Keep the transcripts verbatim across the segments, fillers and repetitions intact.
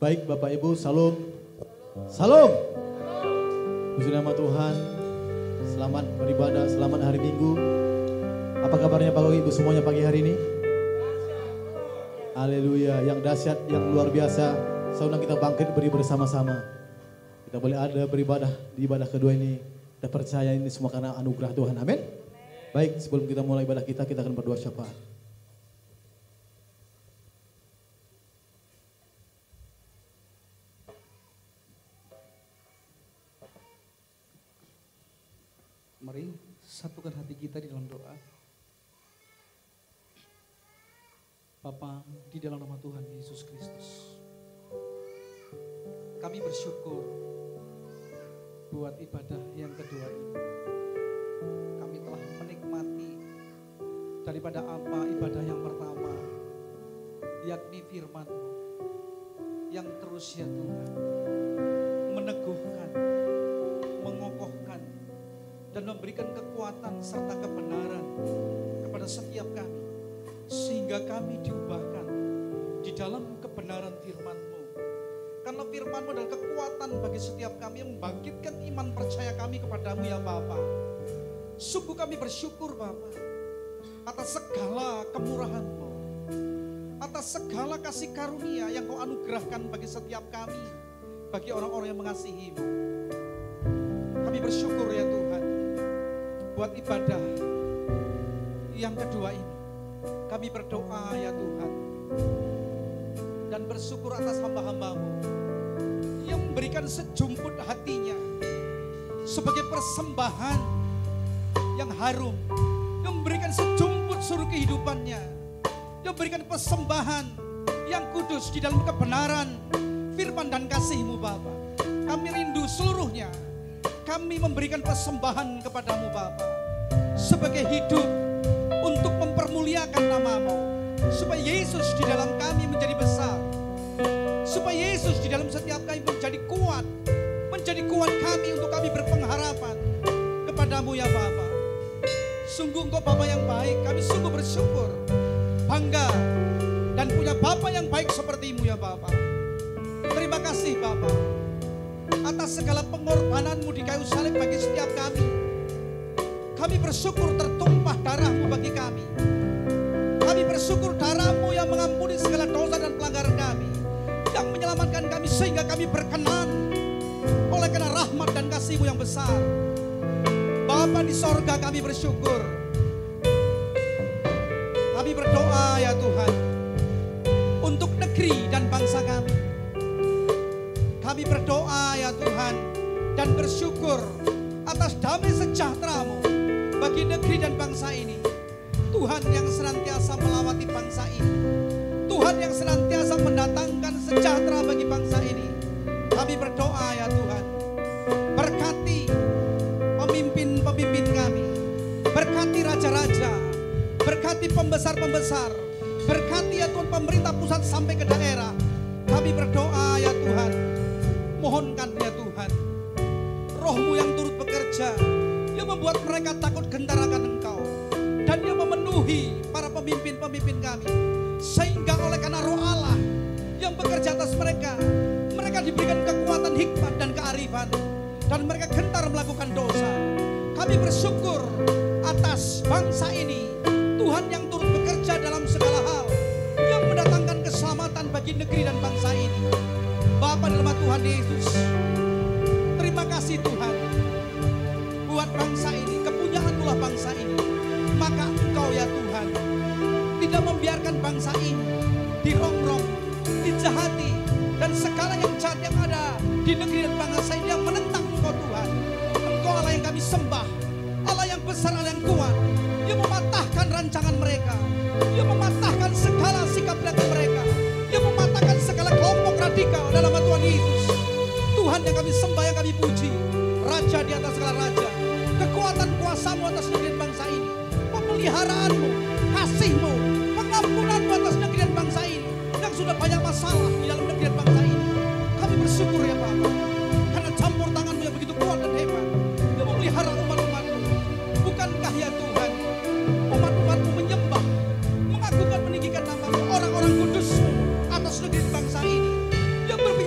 Baik Bapak Ibu, salam. Salam. Puji nama Tuhan. Selamat beribadah, selamat hari Minggu. Apa kabarnya Bapak Ibu semuanya pagi hari ini? Haleluya, yang dahsyat, yang luar biasa. Saudara kita bangkit beri bersama-sama. Kita boleh ada beribadah di ibadah kedua ini. Kita percaya ini semua karena anugerah Tuhan. Amin. Baik, sebelum kita mulai ibadah kita, kita akan berdoa syafaat. Mari satukan hati kita di dalam doa. Bapa, di dalam nama Tuhan Yesus Kristus, kami bersyukur buat ibadah yang kedua ini. Kami telah menikmati daripada apa ibadah yang pertama, yakni firman-Mu yang terus ya Tuhan meneguhkan, mengokohkan, dan memberikan kekuatan serta kebenaran kepada setiap kami. Sehingga kami diubahkan di dalam kebenaran firman-Mu. Karena firman-Mu adalah kekuatan bagi setiap kami yang membangkitkan iman percaya kami kepadamu ya Bapa. Sungguh kami bersyukur Bapa atas segala kemurahan-Mu, atas segala kasih karunia yang Kau anugerahkan bagi setiap kami, bagi orang-orang yang mengasihi-Mu. Kami bersyukur ya Tuhan buat ibadah yang kedua ini. Kami berdoa ya Tuhan dan bersyukur atas hamba-hamba-Mu yang memberikan sejumput hatinya sebagai persembahan yang harum, yang memberikan sejumput seluruh kehidupannya, yang memberikan persembahan yang kudus di dalam kebenaran firman dan kasih-Mu Bapa. Kami rindu seluruhnya, kami memberikan persembahan kepadamu Bapa sebagai hidup untuk mempermuliakan nama-Mu, supaya Yesus di dalam kami menjadi besar, supaya Yesus di dalam setiap kami menjadi kuat, menjadi kuat kami untuk kami berpengharapan kepadamu ya Bapa. Sungguh Engkau Bapa yang baik, kami sungguh bersyukur, bangga dan punya Bapa yang baik seperti-Mu ya Bapa. Terima kasih Bapa atas segala pengorbanan-Mu di kayu salib bagi setiap kami. Kami bersyukur tertumpah darah-Mu bagi kami. Kami bersyukur darah-Mu yang mengampuni segala dosa dan pelanggaran kami, yang menyelamatkan kami sehingga kami berkenan oleh karena rahmat dan kasih-Mu yang besar. Bapa di sorga, kami bersyukur. Kami berdoa ya Tuhan untuk negeri dan bangsa kami. Kami berdoa ya Tuhan dan bersyukur atas damai sejahtera-Mu bagi negeri dan bangsa ini. Tuhan yang senantiasa melawati bangsa ini, Tuhan yang senantiasa mendatangkan sejahtera bagi bangsa ini. Kami berdoa ya Tuhan, berkati pemimpin-pemimpin kami, berkati raja-raja, berkati pembesar-pembesar, berkati ya Tuhan pemerintah pusat sampai ke daerah. Kami berdoa ya Tuhan, mohonkan ya Tuhan Roh-Mu yang turut bekerja, yang membuat mereka takut gentar akan Engkau, dan yang memenuhi para pemimpin-pemimpin kami, sehingga oleh karena Roh Allah yang bekerja atas mereka, mereka diberikan kekuatan hikmat dan kearifan, dan mereka gentar melakukan dosa. Kami bersyukur atas bangsa ini, Tuhan yang turut bekerja dalam segala hal, yang mendatangkan keselamatan bagi negeri dan bangsa ini. Bapa dalam nama Tuhan Yesus, terima kasih Tuhan buat bangsa ini, kepunyaan-Mu lah bangsa ini. Maka Engkau ya Tuhan tidak membiarkan bangsa ini dirongrong, dijahati, dan segala yang jahat yang ada di negeri dan bangsa ini yang menentang Engkau Tuhan. Engkau Allah yang kami sembah, Allah yang besar, Allah yang kuat, yang mematahkan rancangan mereka, yang mematahkan segala sikap nekat mereka, yang mematahkan segala kelompok radikal dalam nama Tuhan Yesus. Tuhan yang kami sembah, yang kami puji, Raja di atas segala raja, kekuatan kuasa-Mu atas negeri dan bangsa ini, pemeliharaan-Mu, kasih-Mu, pengampunan-Mu atas negeri dan bangsa ini yang sudah banyak masalah di dalam negeri dan bangsa ini. Kami bersyukur ya Bapa, karena campur tangan-Mu yang begitu kuat dan hebat yang memelihara umat-umat-Mu. Bukankah ya Tuhan umat-umat-Mu menyembah, mengagungkan, meninggikan nama-Mu, orang-orang kudus-Mu atas negeri dan bangsa ini, yang berbicara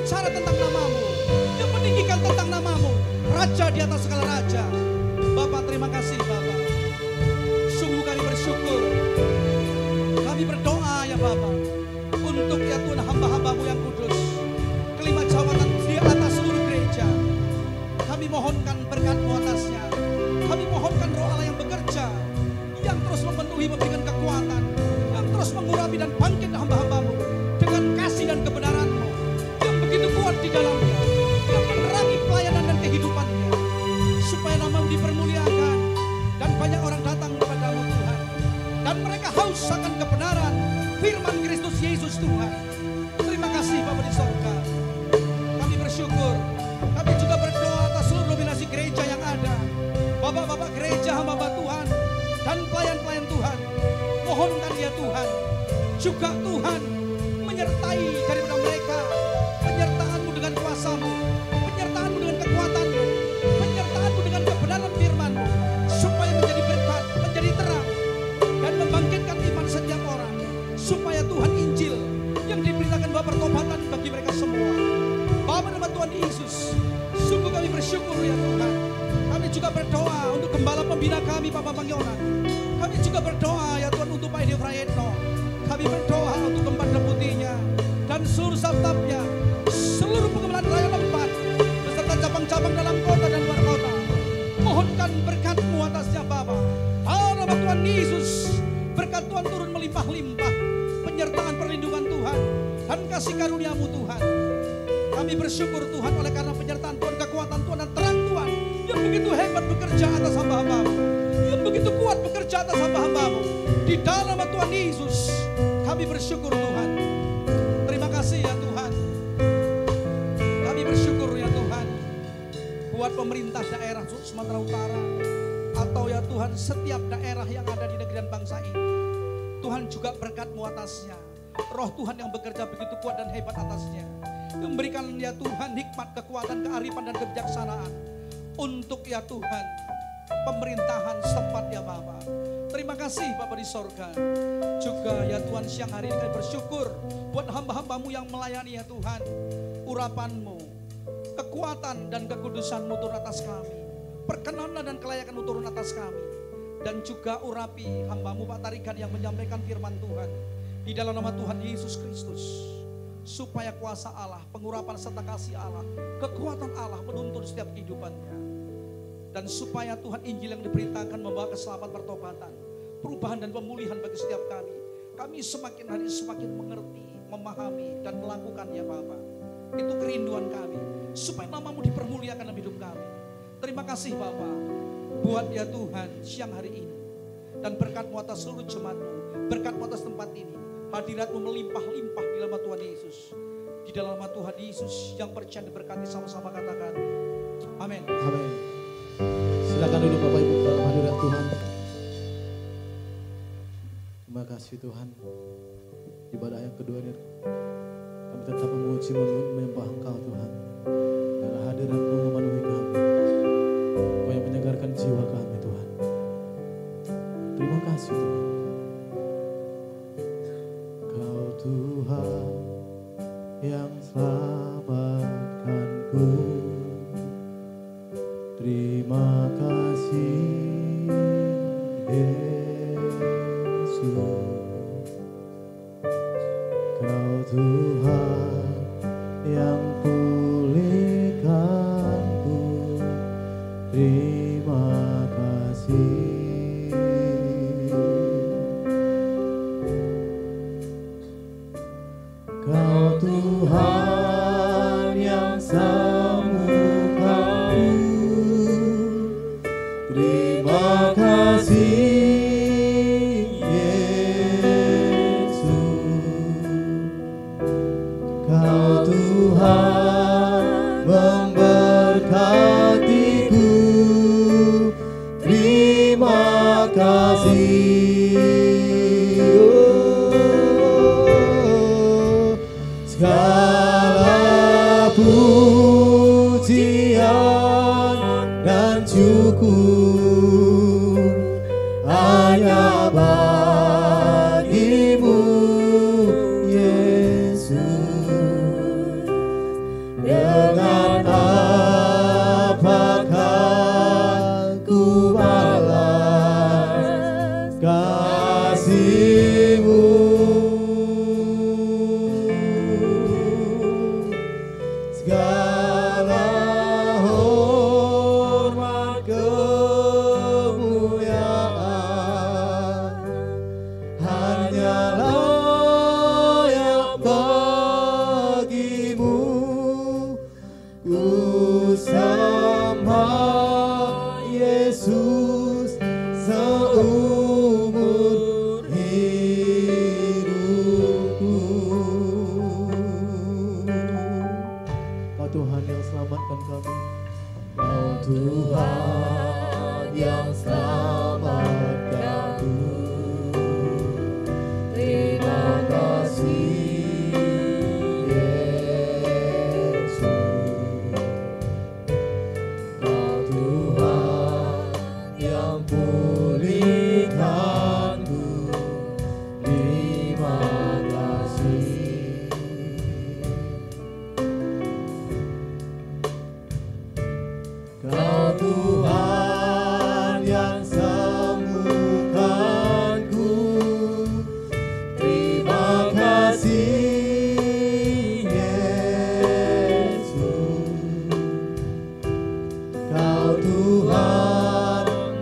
Raja di atas segala raja. Bapak, terima kasih Bapak. Sungguh kami bersyukur. Kami berdoa ya Bapak, untuk ya Tuhan hamba-hambamu yang kudus, kelima jawatan di atas seluruh gereja. Kami mohonkan berkat-Mu atasnya. Kami mohonkan Roh Allah yang bekerja, yang terus memenuhi, memberikan kekuatan, yang terus mengurapi dan bangkit hamba-hambamu dengan kasih dan kebenaran-Mu yang begitu kuat di dalamnya, yang menerangi pelayanan dan kehidupannya, supaya nama-Mu dipermuliakan dan banyak orang datang kepada-Mu Tuhan, dan mereka haus akan kebenaran firman Kristus Yesus Tuhan. Terima kasih Bapa di sorga. Kami bersyukur. Kami juga berdoa atas seluruh dominasi gereja yang ada, bapak-bapak gereja, hamba-hamba Tuhan, dan pelayan-pelayan Tuhan. Mohonkan ya Tuhan, juga Tuhan menyertai daripada mereka, penyertaan-Mu dengan kuasa-Mu, penyertaan-Mu dengan kekuatan-Mu, penyertaan-Mu dengan kebenaran firman-Mu, supaya menjadi berkat, menjadi terang, dan membangkitkan iman setiap orang, supaya Tuhan Injil yang diberitakan bahwa pertobatan bagi mereka semua. Bapa nama Tuhan Yesus, sungguh kami bersyukur ya Tuhan. Kami juga berdoa untuk gembala pembina kami Bapak Pangyonan. Kami juga berdoa ya Tuhan untuk Pak Edi Prayetno. Kami berdoa untuk keempat deputinya dan seluruh staf-stafnya, seluruh pengembangan raya Lempat beserta cabang-cabang dalam kota dan luar kota. Mohonkan berkat-Mu atasnya Bapa. Dalam nama Tuhan Yesus, berkat Tuhan turun melimpah-limpah, penyertaan perlindungan Tuhan dan kasih karunia-Mu Tuhan. Kami bersyukur Tuhan oleh karena penyertaan Tuhan, kekuatan Tuhan dan terang Tuhan yang begitu hebat bekerja atas hamba-hamba-Mu, yang begitu kuat bekerja atas hamba-hamba-Mu. Di dalam nama Tuhan Yesus kami bersyukur Tuhan. Terima kasih ya Tuhan. Kami bersyukur ya Tuhan buat pemerintah daerah Sumatera Utara, atau ya Tuhan setiap daerah yang ada di negeri dan bangsa ini. Tuhan juga berkat-Mu atasnya. Roh Tuhan yang bekerja begitu kuat dan hebat atasnya, memberikan ya Tuhan hikmat, kekuatan, kearifan dan kebijaksanaan untuk ya Tuhan pemerintahan setempat ya Bapa. Terima kasih Bapa di sorga. Juga ya Tuhan siang hari ini kami bersyukur buat hamba-hamba-Mu yang melayani ya Tuhan. Urapan-Mu, kekuatan dan kekudusan-Mu turun atas kami. Perkenanan dan kelayakan-Mu turun atas kami. Dan juga urapi hamba-Mu Pak Tarigan yang menyampaikan firman Tuhan. Di dalam nama Tuhan Yesus Kristus, supaya kuasa Allah, pengurapan serta kasih Allah, kekuatan Allah menuntun setiap kehidupannya. Dan supaya Tuhan Injil yang diberitakan membawa keselamatan, pertobatan, perubahan dan pemulihan bagi setiap kami. Kami semakin hari semakin mengerti, memahami dan melakukan ya Bapa. Itu kerinduan kami, supaya nama-Mu dipermuliakan dalam hidup kami. Terima kasih Bapa, buat ya Tuhan siang hari ini. Dan berkat-Mu atas seluruh jemaat-Mu, berkat-Mu atas tempat ini. Hadirat-Mu melimpah-limpah di dalam Tuhan Yesus. Di dalam nama Tuhan Yesus yang percaya diberkati, sama-sama katakan amin. Amin. Silakan duduk Bapak Ibu dalam hadirat Tuhan. Terima kasih Tuhan. Ibadah yang kedua ini kami tetap memuji, menyembah Engkau Tuhan. Karena hadirat-Mu memenuhi kami, Kau yang menyegarkan jiwa kami Tuhan. Terima kasih Tuhan. Tuhan yang selamatkanku, terima kasih Yesus. Kau Tuhan yang pulihkanku, terima kasih. Kau Tuhan yang sembuhkanku, terima kasih Yesus. Kau Tuhan memberkatiku, terima kasih. Segala pujian dan syukur hanya bagi-Mu Yesus. Dengan apakah kasih-Mu. Segala hormat kemuliaan hanyalah yang bagi-Mu. Ku sembah Yesus seumur hidupku. Kau Tuhan yang selamatkan kami. Kau Tuhan yang selamatkan kami. Terima kasih Yesus. Kau Tuhan yang pulihkanku. Terima kasih. Kau Tuhan yang sembuhkanku. Terima kasih Yesus. Kau Tuhan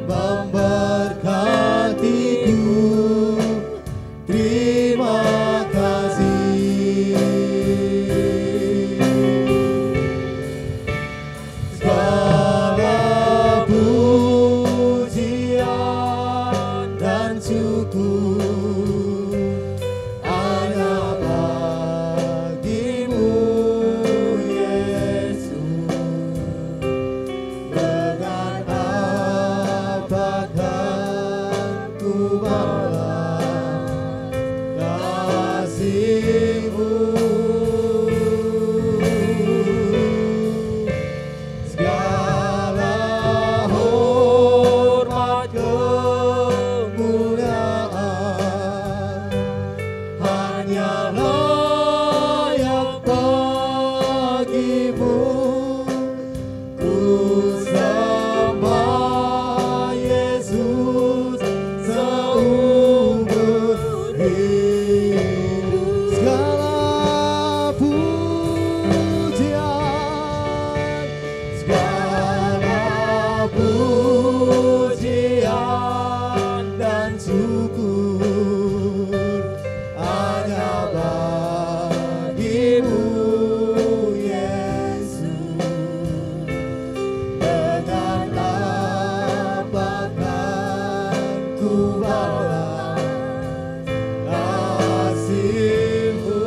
memberkatiku. Terima kasih. Segala pujian dan syukur hanya bagi-Mu Yesus. Dengan apakah ku balas kasih-Mu. Segala hormat kemuliaan hanyalah yang bagi-Mu. Ku sembah Yesus seumur hidup. Segala pujian, segala pujian dan syukur hanya bagi-Mu Yesus. Dengan apakah ku balas kasih-Mu.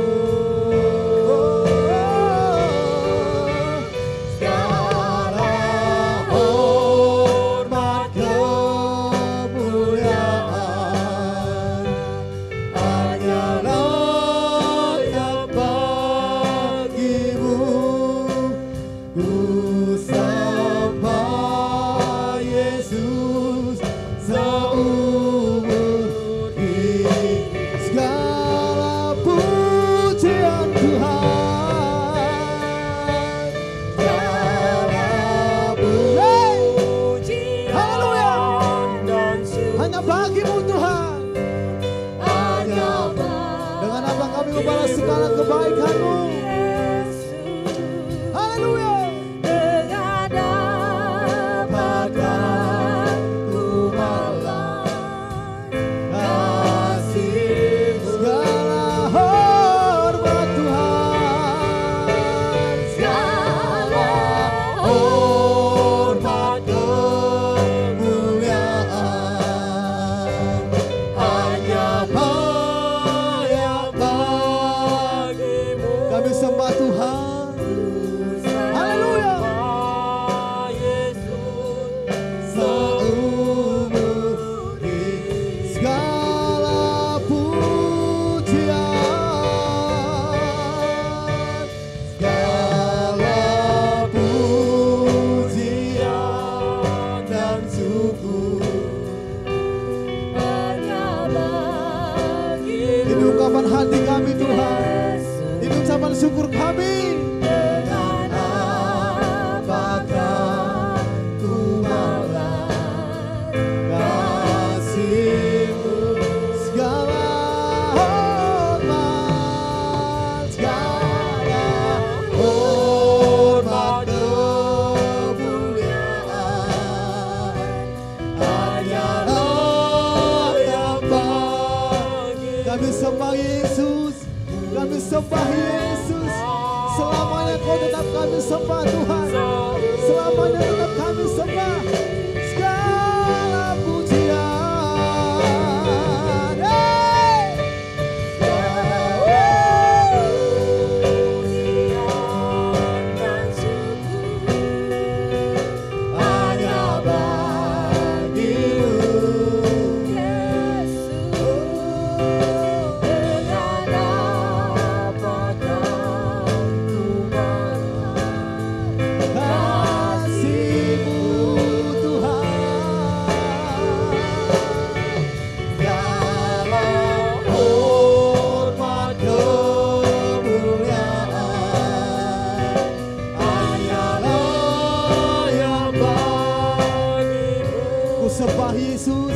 Segala hormat kemuliaan hanyalah yang bagi-Mu. Ku sembah Yesus seumur hidup. Segala pujian Tuhan, segala pujian, haleluya, hanya bagi-Mu Tuhan. Dengan apa kami membalas segala kebaikan-Mu. Haleluya. Apakah ku balas kasih-Mu. Segala hormat Tuhan, segala hormat kemuliaan hanya bagi-Mu. Kami sembah Tuhan. Haleluya. Seumur hidup. Segala pujian, segala pujian dan syukur hanya bagi-Mu. Ini ungkapan hati kami Tuhan. Ini ucapan syukur kami. Dengan apakah ku balas kasih Kami sembah Yesus, kami sembah Yesus. Selamanya Kau tetap kami sembah Tuhan. Selamanya tetap kami sembah. Segala pujian. Sembah Yesus,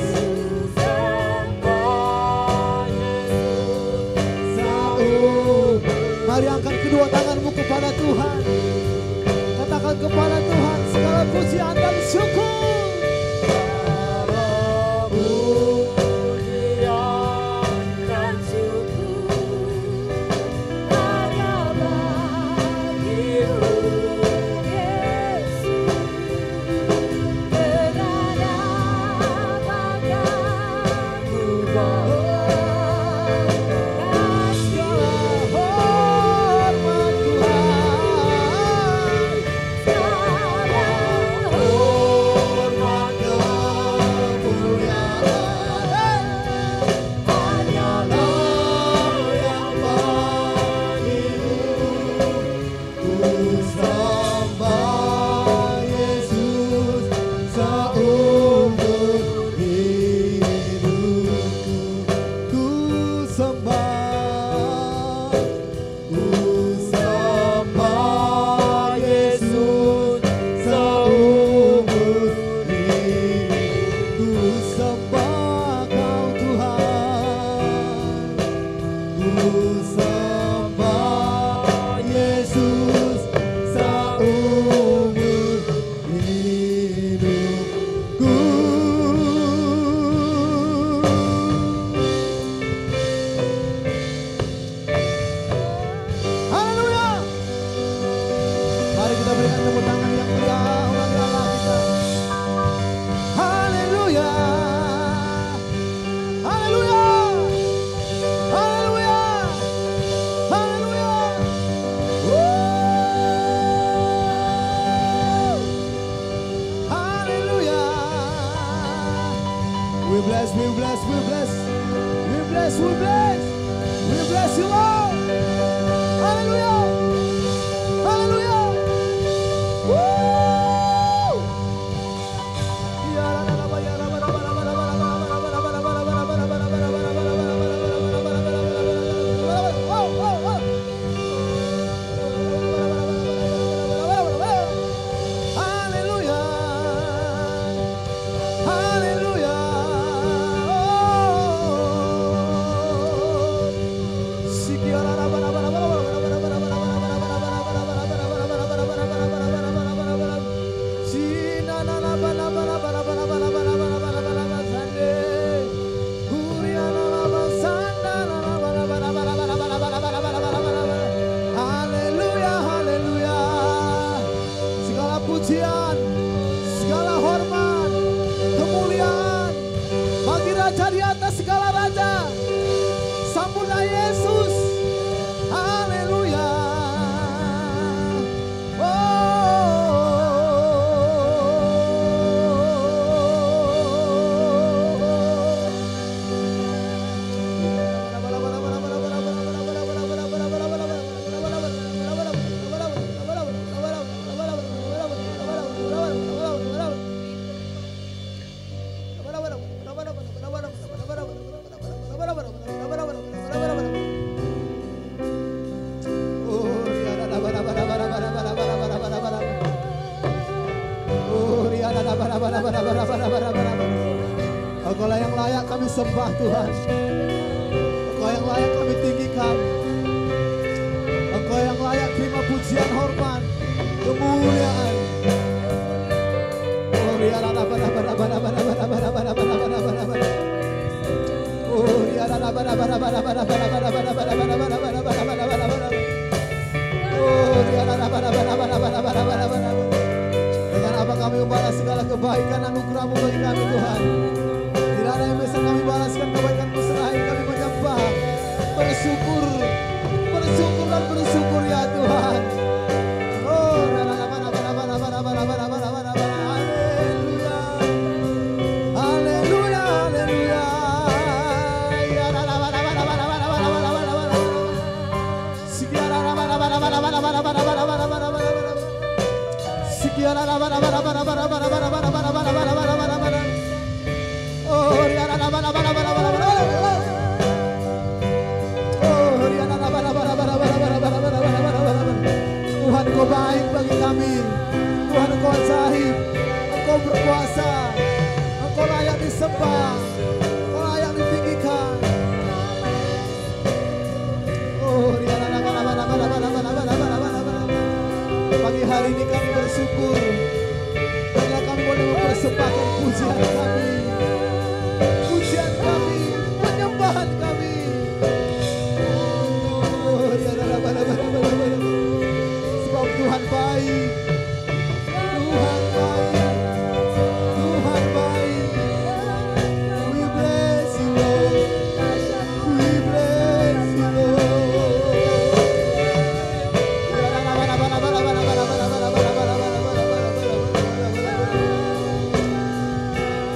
mari angkat kedua tanganmu kepada Tuhan. Katakan kepada Tuhan segala pujian dan syukur. Engkaulah yang layak kami sembah Tuhan. Engkau yang layak kami tinggikan. Engkau yang layak terima pujian, hormat, kemuliaan. Oh riana bana bana bana bana bana bana bana bana bana bana bana. Oh riana bana Dengan apa kami membalas segala kebaikan anugerah-Mu bagi kami Tuhan. Tidak ada yang bisa kami balaskan kebaikan-Mu selain kami menyembah, bersyukur, bersyukur dan bersyukur ya Tuhan. Oh, haleluya, haleluya, Tuhan Engkau baik bagi kami. Tuhan Engkau ajaib, Engkau berkuasa, Engkau layak disembah, Engkau layak ditinggikan. Oh, pagi hari ini kami bersyukur karena kami boleh mempersembahkan pujian kami, pujian kami, penyembahan kami. Oh, sebab Tuhan baik, Tuhan baik, Tuhan baik. We bless you Lord, we bless you Lord.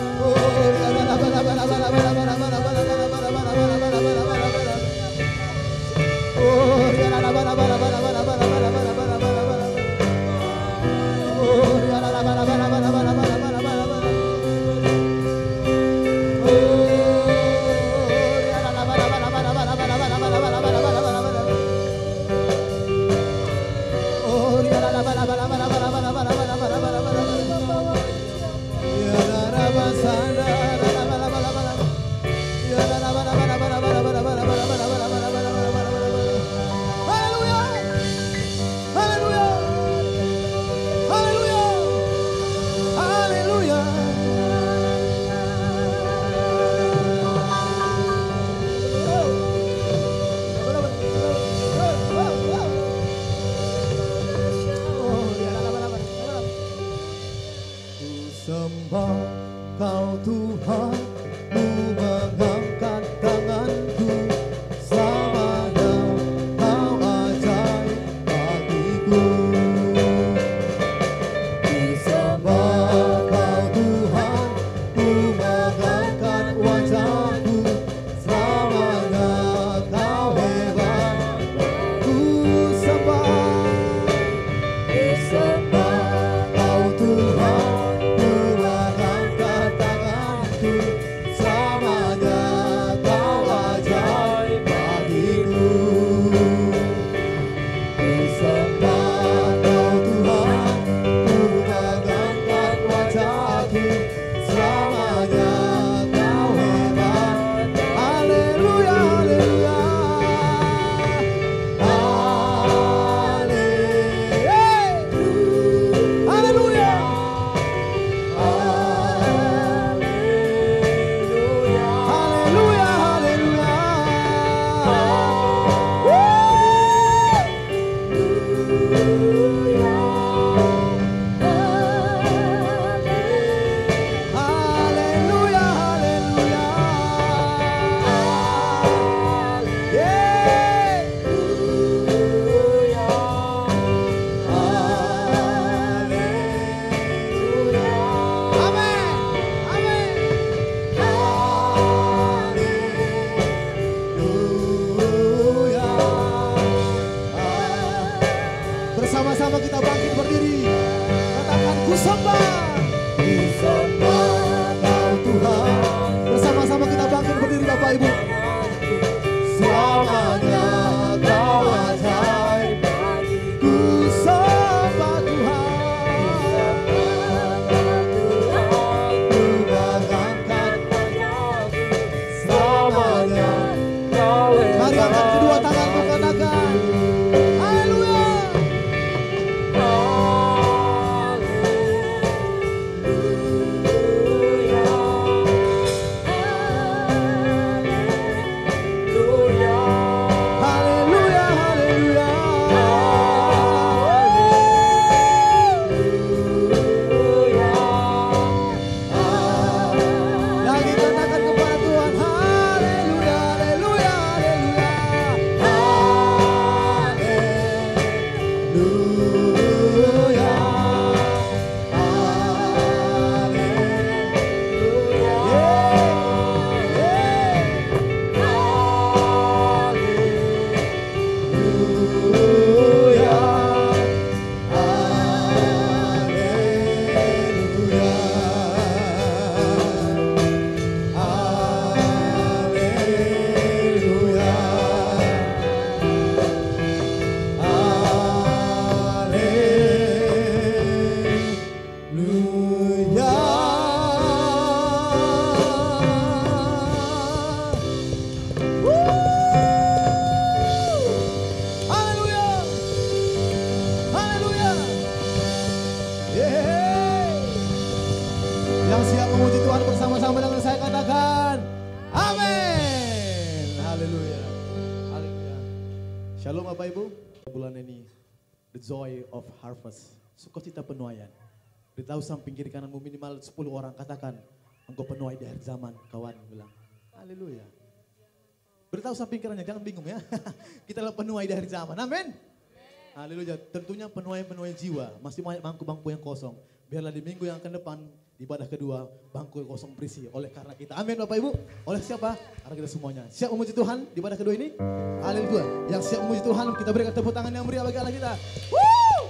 Shalom Bapak Ibu, bulan ini the joy of harvest, sukacita penuaian. Beritahu samping kiri kananmu minimal sepuluh orang, katakan engkau penuai di akhir zaman, kawan bilang. Haleluya. Beritahu samping kanannya, jangan bingung ya. Kita adalah penuai di akhir zaman, amin. Haleluya. Tentunya penuai-penuai jiwa, masih banyak bangku-bangku yang kosong. Biarlah di minggu yang akan depan, di ibadah kedua, bangku yang kosong berisi oleh karena kita. Amin Bapak Ibu. Oleh siapa? Karena kita semuanya. Siap memuji Tuhan di ibadah kedua ini? Haleluya. Yang siap memuji Tuhan, kita berikan tepuk tangan yang meriah bagi Allah kita. Woo!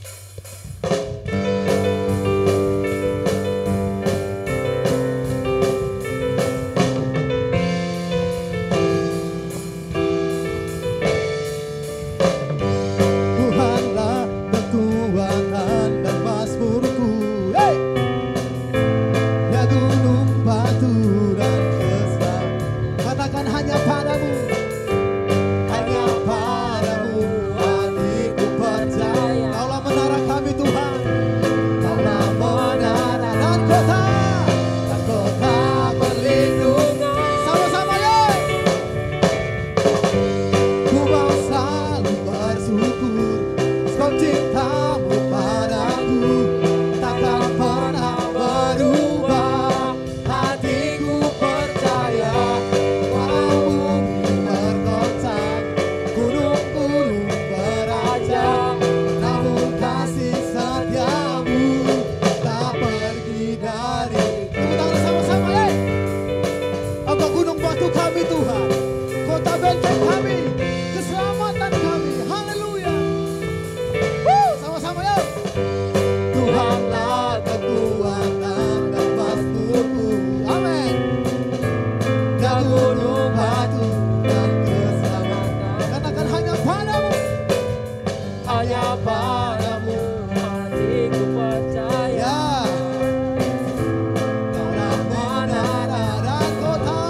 Tuhanlah kekuatan dan mazmurku. Hey! Ya gunung batu dan keselamatan. Katakan hanya padamu, hanya padamu hatiku percaya. Kaulah menara kami Tuhan, kaulah menara dan kota, dan kota perlindungan. Sama-sama ya. Ku mau selalu bersyukur sebab cintamu padaku takkan pernah berubah. Hatiku percaya walau bumi bergoncang, gunung-gunung beranjak, namun kasih setiamu tak pergi dari. Tepuk tangan sama-sama ya. Engkau gunung batu kami Tuhan, kota benteng kami, keselamatan kami. Haleluya. Woo, sama-sama ya. Tuhanlah kekuatan dan mazmurku. Amin. Ya gunung batu dan keselamatan. Katakan hanya padamu, hanya padamu hatiku percaya. ya. Kaulah menara dan kota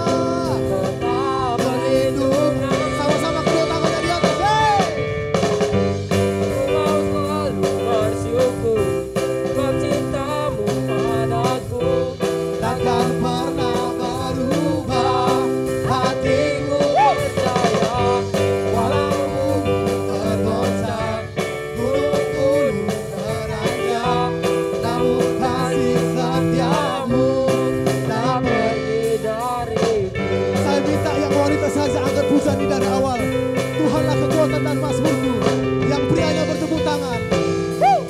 perlindungan. Sama-sama kedua tangannya di atas. Hey! Ku mau selalu bersyukur sebab cintamu padaku Takkan pernah berubah. Hatiku percaya. walau bumi bergoncang, gunung-gunung beranjak, namun kasih setiamu tak pergi. Pergi dariku. Saya minta yang wanita saja angkat pujian ini dari awal. Tuhanlah kekuatan dan mazmurku. Yang prianya bertepuk tangan. Woo!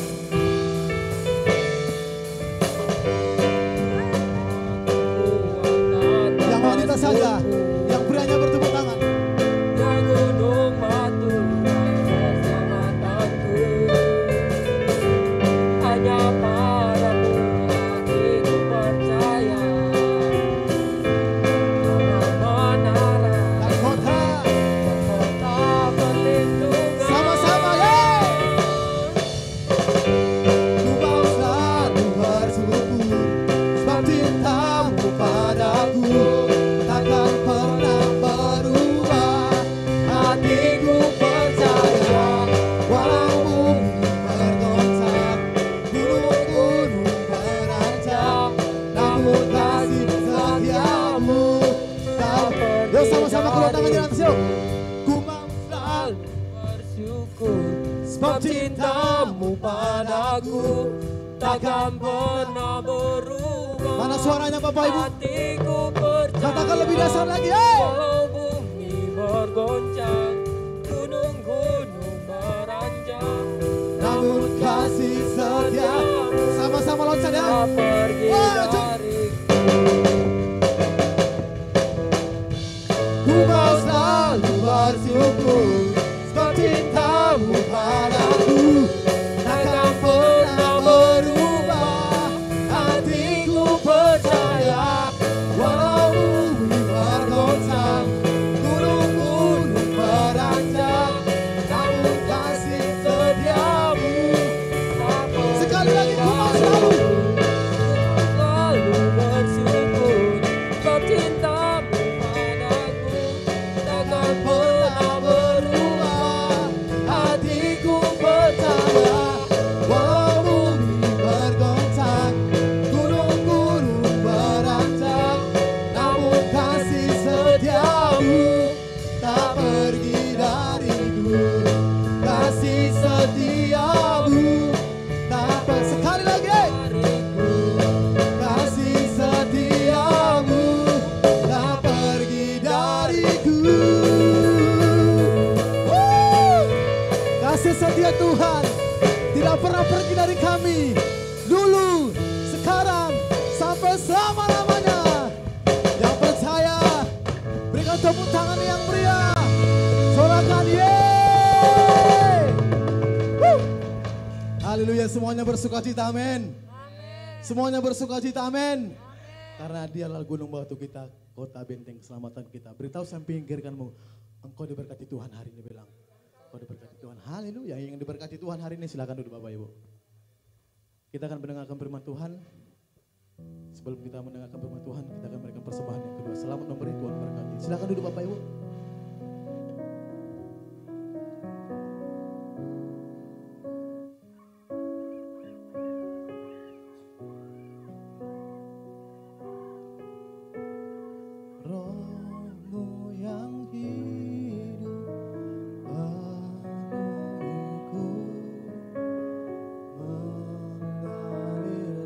Yang wanita saja, yang prianya bertepuk tangan. Ya gunung batu dan keselamatanku, hanya padamu hatiku percaya. Kaulah menara Dan kota kota perlindungan. sama-sama ya. Ku mau selalu bersyukur sebab cintamu padaku takkan pernah berubah. Hatiku percaya walau bumi bergoncang, gunung-gunung beranjak, namun kasih setiamu tak pergi. Yuk sama-sama kedua tangannya atas yuk. Ku mau selalu Bersyukur sebab cintamu padaku takkan pernah berubah. Mana suaranya Bapak Ibu? Hatiku percaya. Katakan lebih dasar lagi, hey! Walau bumi bergoncang, gunung-gunung beranjak, Namun kasih setia. Sama-sama loncat ya. tak pergi Wah, cuk. dariku. Ku mau selalu bersyukur sebab cintamu padaku takkan pernah berubah. Hatiku percaya walau bumi bergoncang, gunung-gunung beranjak, namun kasih setiamu. Tak pergi Sekali lagi ku mau selalu. Selalu bersyukur sebab cintamu padaku takkan pernah berubah. tepuk tangan yang meriah. Sorakan yeay. Woo. Haleluya, semuanya bersukacita, amin. Semuanya bersukacita, amin. Karena dialah gunung batu kita, kota benteng keselamatan kita. Beritahu sampai pinggirkanmu, engkau diberkati Tuhan hari ini, bilang. Engkau diberkati Tuhan, haleluya. Yang diberkati Tuhan hari ini silakan duduk Bapak Ibu. Kita akan mendengarkan firman Tuhan. Sebelum kita mendengarkan firman Tuhan, kita akan memberikan persembahan yang kedua. Selamat memberi, Tuhan berkati. Silakan duduk Bapak Ibu. Rohmu yang hidup penuhiku, mengalir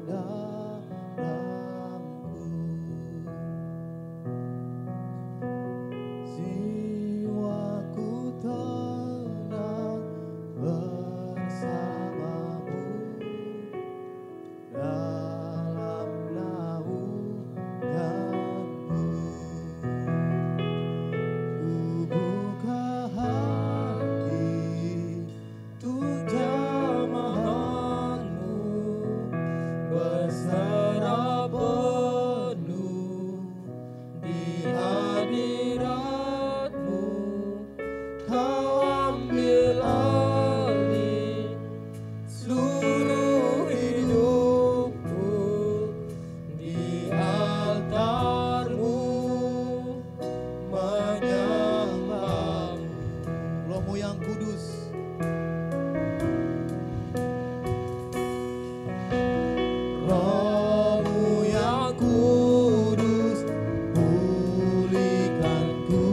dalamku. Jiwaku tenang bersamamu dalam naunganmu. Ku buka hati untuk jamahanmu, berserah penuh di hadiratmu. Kau ambil alih seluruh hidupku di altarmu, menyembahmu. Rohmu yang kudus, Rohmu yang kudus, pulihkanku.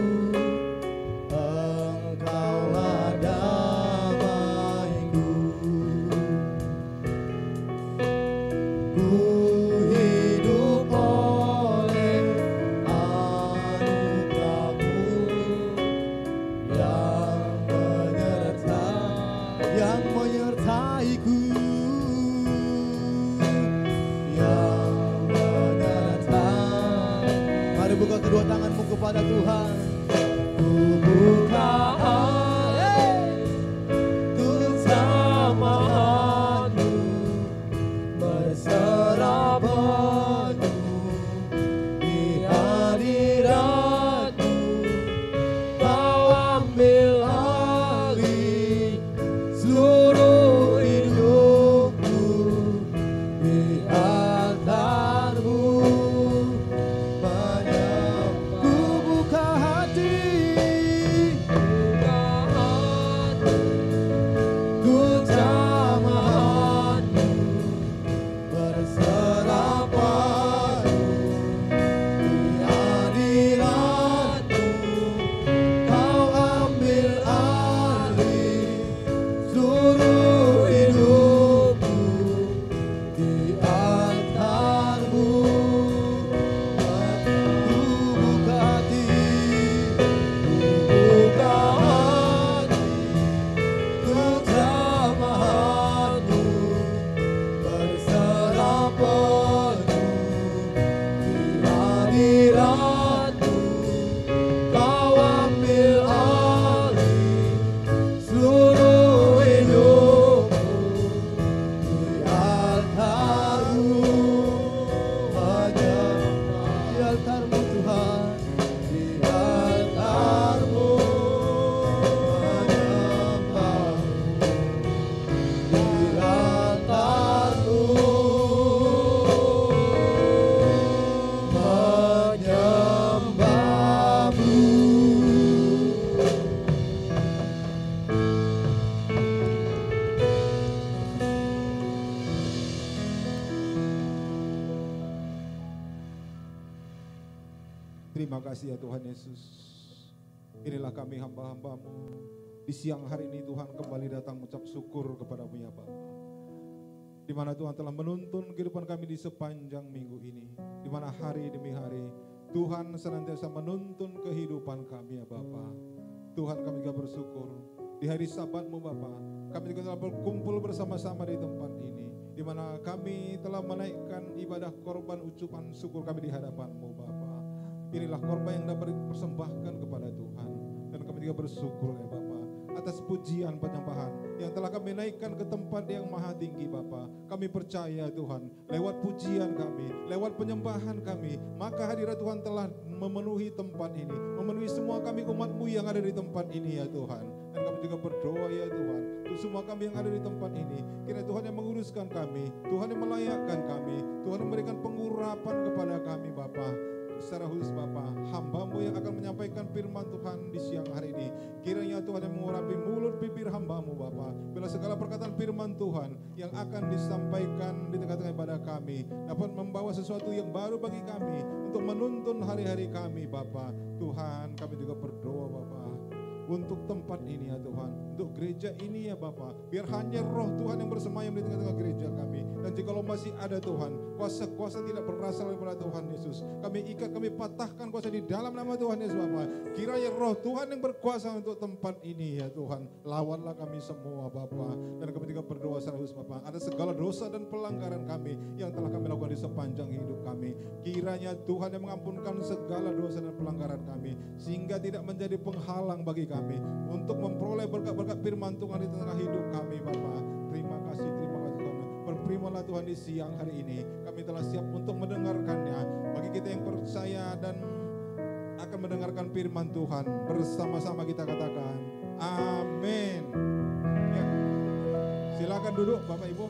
Engkaulah damaiku. Ku hidup oleh anugerah-Mu yang menyertai, yang menyertaiku, yang menyertai. Mari buka kedua tanganmu kepada Tuhan. Ku buka hati untuk jamahanmu, berserah penuh di hadiratmu. Kau ambil alih seluruh hidupku di altarmu. Banyak ku buka hati, buka hati ku jamahanmu, berserah penuh di hadiratmu. Kau ambil alih seluruh hidupku di altarmu. Ku buka hati, ku buka hati untuk jamahanmu, berserah penuh di hadiratmu. Kau ambil alih seluruh hidupku di altarmu. Hanya di altarmu Tuhan, di altarmu menyembahmu, di altarmu Terima kasih ya Tuhan Yesus. Inilah kami hamba-hamba-Mu. Di siang hari ini Tuhan kembali datang mengucap syukur kepada-Mu ya Bapa. Di mana Tuhan telah menuntun kehidupan kami di sepanjang minggu ini. Di mana hari demi hari Tuhan senantiasa menuntun kehidupan kami ya Bapa. Tuhan kami juga bersyukur. Di hari Sabat-Mu Bapa, kami juga telah berkumpul bersama-sama di tempat ini. Di mana kami telah menaikkan ibadah korban ucapan syukur kami di hadapan-Mu Bapa. inilah korban yang dapat dipersembahkan kepada Tuhan. Dan kami juga bersyukur ya Bapa atas pujian penyembahan yang telah kami naikkan ke tempat yang maha tinggi Bapa. Kami percaya Tuhan, lewat pujian kami, lewat penyembahan kami, maka hadirat Tuhan telah memenuhi tempat ini, memenuhi semua kami umat-Mu yang ada di tempat ini ya Tuhan. Dan kami juga berdoa ya Tuhan, untuk semua kami yang ada di tempat ini, kiranya Tuhan yang menguruskan kami, Tuhan yang melayakkan kami, Tuhan yang memberikan pengurapan kepada kami Bapa. Secara khusus Bapa, hamba-Mu yang akan menyampaikan firman Tuhan di siang hari ini, kiranya Tuhan yang mengurapi mulut bibir hamba-Mu Bapa, bila segala perkataan firman Tuhan yang akan disampaikan di tengah-tengah ibadah kami dapat membawa sesuatu yang baru bagi kami untuk menuntun hari-hari kami Bapa. Tuhan, kami juga berdoa Bapa untuk tempat ini ya Tuhan, untuk gereja ini ya Bapa, biar hanya roh Tuhan yang bersemayam di tengah-tengah gereja kami. Dan jikalau masih ada Tuhan, kuasa-kuasa tidak berasal daripada Tuhan Yesus, kami ikat, kami patahkan kuasa di dalam nama Tuhan Yesus Bapa. Kiranya roh Tuhan yang berkuasa untuk tempat ini ya Tuhan, lawanlah kami semua Bapa. Dan kami juga berdoa secara khusus Bapa, ada segala dosa dan pelanggaran kami yang telah kami lakukan di sepanjang hidup kami, kiranya Tuhan yang mengampunkan segala dosa dan pelanggaran kami, sehingga tidak menjadi penghalang bagi kami kami untuk memperoleh berkat-berkat firman Tuhan di tengah hidup kami Bapa. Terima kasih, terima kasih Tuhan. Berfirmanlah Tuhan di siang hari ini. Kami telah siap untuk mendengarkannya. Bagi kita yang percaya dan akan mendengarkan firman Tuhan, bersama-sama kita katakan amin. Ya. Silakan duduk Bapak Ibu.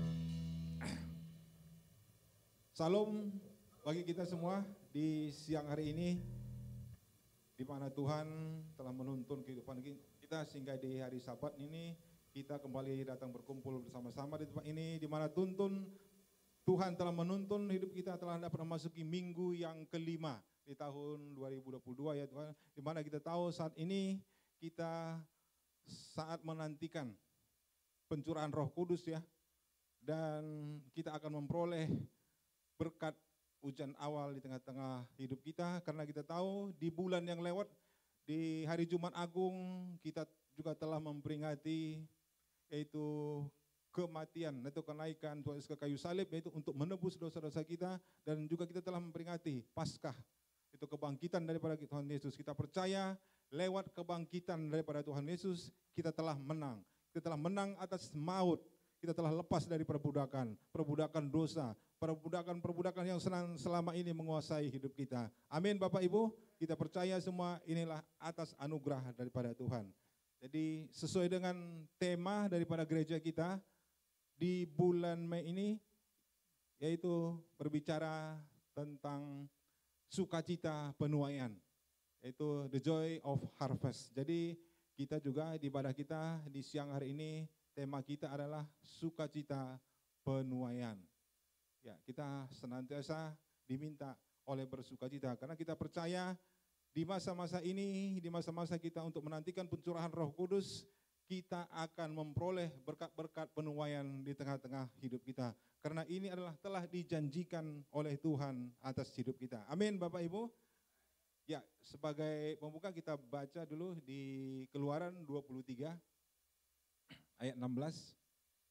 Salam bagi kita semua di siang hari ini, di mana Tuhan telah menuntun kehidupan kita sehingga di hari Sabat ini kita kembali datang berkumpul bersama-sama di tempat ini, di mana tuntun Tuhan telah menuntun hidup kita, telah dapat memasuki minggu yang kelima di tahun dua ribu dua puluh dua ya Tuhan, di mana kita tahu saat ini kita saat menantikan pencurahan Roh Kudus ya, dan kita akan memperoleh berkat hujan awal di tengah-tengah hidup kita, karena kita tahu di bulan yang lewat, di hari Jumat Agung, kita juga telah memperingati yaitu kematian atau kenaikan Tuhan Yesus ke kayu salib, yaitu untuk menebus dosa-dosa kita, dan juga kita telah memperingati Paskah, itu kebangkitan daripada Tuhan Yesus. Kita percaya lewat kebangkitan daripada Tuhan Yesus, kita telah menang. Kita telah menang atas maut. Kita telah lepas dari perbudakan, perbudakan dosa, perbudakan-perbudakan yang senang selama ini menguasai hidup kita. Amin Bapak Ibu, kita percaya semua inilah atas anugerah daripada Tuhan. Jadi sesuai dengan tema daripada gereja kita di bulan Mei ini, yaitu berbicara tentang sukacita penuaian, yaitu the joy of harvest. Jadi kita juga di ibadah kita di siang hari ini, tema kita adalah sukacita penuaian. Ya, kita senantiasa diminta oleh bersukacita karena kita percaya di masa-masa ini, di masa-masa kita untuk menantikan pencurahan Roh Kudus, kita akan memperoleh berkat-berkat penuaian di tengah-tengah hidup kita. Karena ini adalah telah dijanjikan oleh Tuhan atas hidup kita. Amin Bapak Ibu. Ya, sebagai pembuka kita baca dulu di Keluaran dua puluh tiga. Ayat enam belas.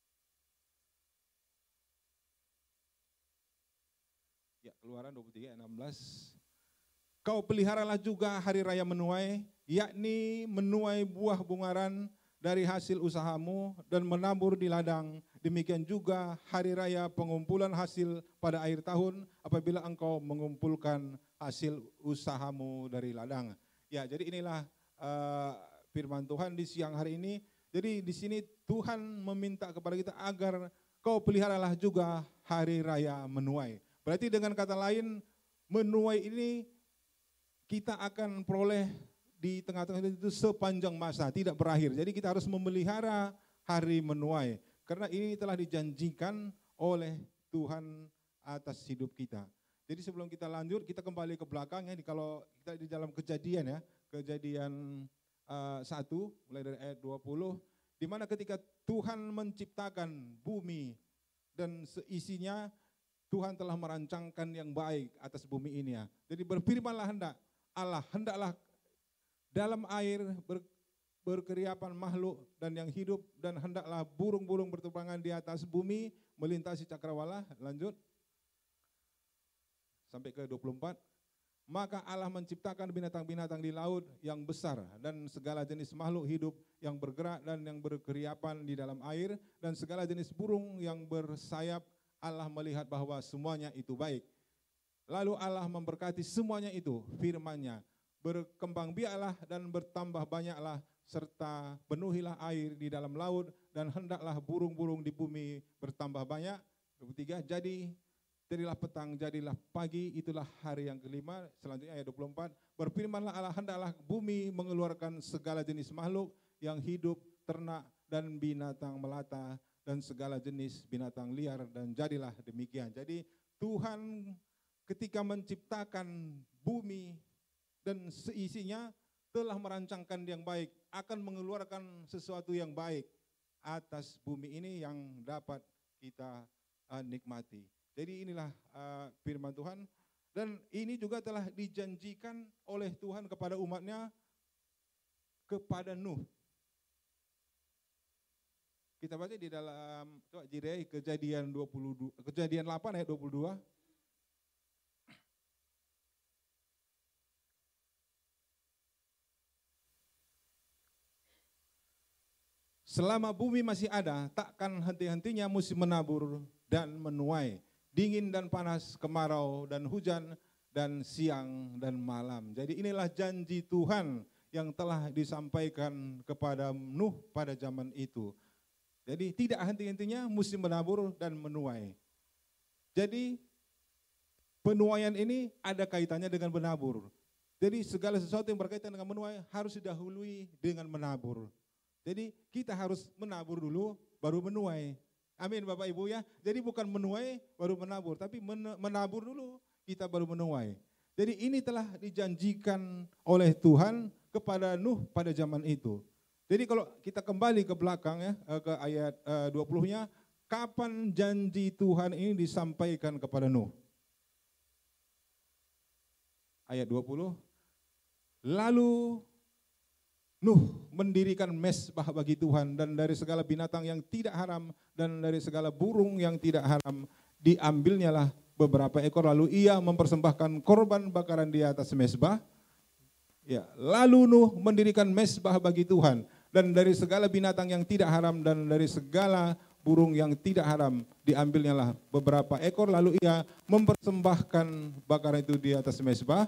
Ya, Keluaran dua puluh tiga ayat enam belas. Kau peliharalah juga hari raya menuai, yakni menuai buah bungaran dari hasil usahamu dan menabur di ladang. Demikian juga hari raya pengumpulan hasil pada akhir tahun apabila engkau mengumpulkan hasil usahamu dari ladang. Ya, jadi inilah uh, firman Tuhan di siang hari ini. Jadi di sini Tuhan meminta kepada kita agar kau peliharalah juga hari raya menuai. Berarti dengan kata lain, menuai ini kita akan peroleh di tengah-tengah itu sepanjang masa, tidak berakhir. Jadi kita harus memelihara hari menuai. Karena ini telah dijanjikan oleh Tuhan atas hidup kita. Jadi sebelum kita lanjut, kita kembali ke belakang ya. Kalau kita di dalam Kejadian ya, Kejadian Uh, satu, mulai dari ayat dua puluh, di mana ketika Tuhan menciptakan bumi dan seisinya, Tuhan telah merancangkan yang baik atas bumi ini ya. Jadi berfirmanlah hendak Allah, hendaklah dalam air ber, berkeriapan makhluk dan yang hidup, dan hendaklah burung-burung berterbangan di atas bumi melintasi cakrawala. Lanjut sampai ke dua puluh empat. maka Allah menciptakan binatang-binatang di laut yang besar dan segala jenis makhluk hidup yang bergerak dan yang berkeriapan di dalam air dan segala jenis burung yang bersayap. Allah melihat bahwa semuanya itu baik. Lalu Allah memberkati semuanya itu, firman-Nya, berkembang biaklah dan bertambah banyaklah, serta penuhilah air di dalam laut, dan hendaklah burung-burung di bumi bertambah banyak. dua puluh tiga, jadi jadilah petang, jadilah pagi, itulah hari yang kelima. Selanjutnya ayat dua puluh empat, berfirmanlah Allah, hendaklah bumi mengeluarkan segala jenis makhluk yang hidup, ternak dan binatang melata, dan segala jenis binatang liar, dan jadilah demikian. Jadi Tuhan ketika menciptakan bumi dan seisinya telah merancangkan yang baik, akan mengeluarkan sesuatu yang baik atas bumi ini yang dapat kita uh, nikmati. Jadi inilah uh, firman Tuhan, dan ini juga telah dijanjikan oleh Tuhan kepada umatnya, kepada Nuh. Kita baca di dalam coba Jireh Kejadian dua puluh dua, Kejadian delapan ayat dua puluh dua. Selama bumi masih ada, takkan henti-hentinya musim menabur dan menuai, dingin dan panas, kemarau dan hujan, dan siang dan malam. Jadi inilah janji Tuhan yang telah disampaikan kepada Nuh pada zaman itu. Jadi tidak henti-hentinya musim menabur dan menuai. Jadi penuaian ini ada kaitannya dengan menabur. Jadi segala sesuatu yang berkaitan dengan menuai harus didahului dengan menabur. Jadi kita harus menabur dulu baru menuai. Amin Bapak Ibu ya. Jadi bukan menuai baru menabur, tapi menabur dulu kita baru menuai. Jadi ini telah dijanjikan oleh Tuhan kepada Nuh pada zaman itu. Jadi kalau kita kembali ke belakang ya, ke ayat dua puluh-nya, kapan janji Tuhan ini disampaikan kepada Nuh? Ayat dua puluh. Lalu Nuh mendirikan mezbah bagi Tuhan, dan dari segala binatang yang tidak haram dan dari segala burung yang tidak haram diambilnyalah beberapa ekor, lalu ia mempersembahkan korban bakaran di atas mezbah. Ya, lalu Nuh mendirikan mezbah bagi Tuhan, dan dari segala binatang yang tidak haram dan dari segala burung yang tidak haram diambilnyalah beberapa ekor, lalu ia mempersembahkan bakaran itu di atas mezbah.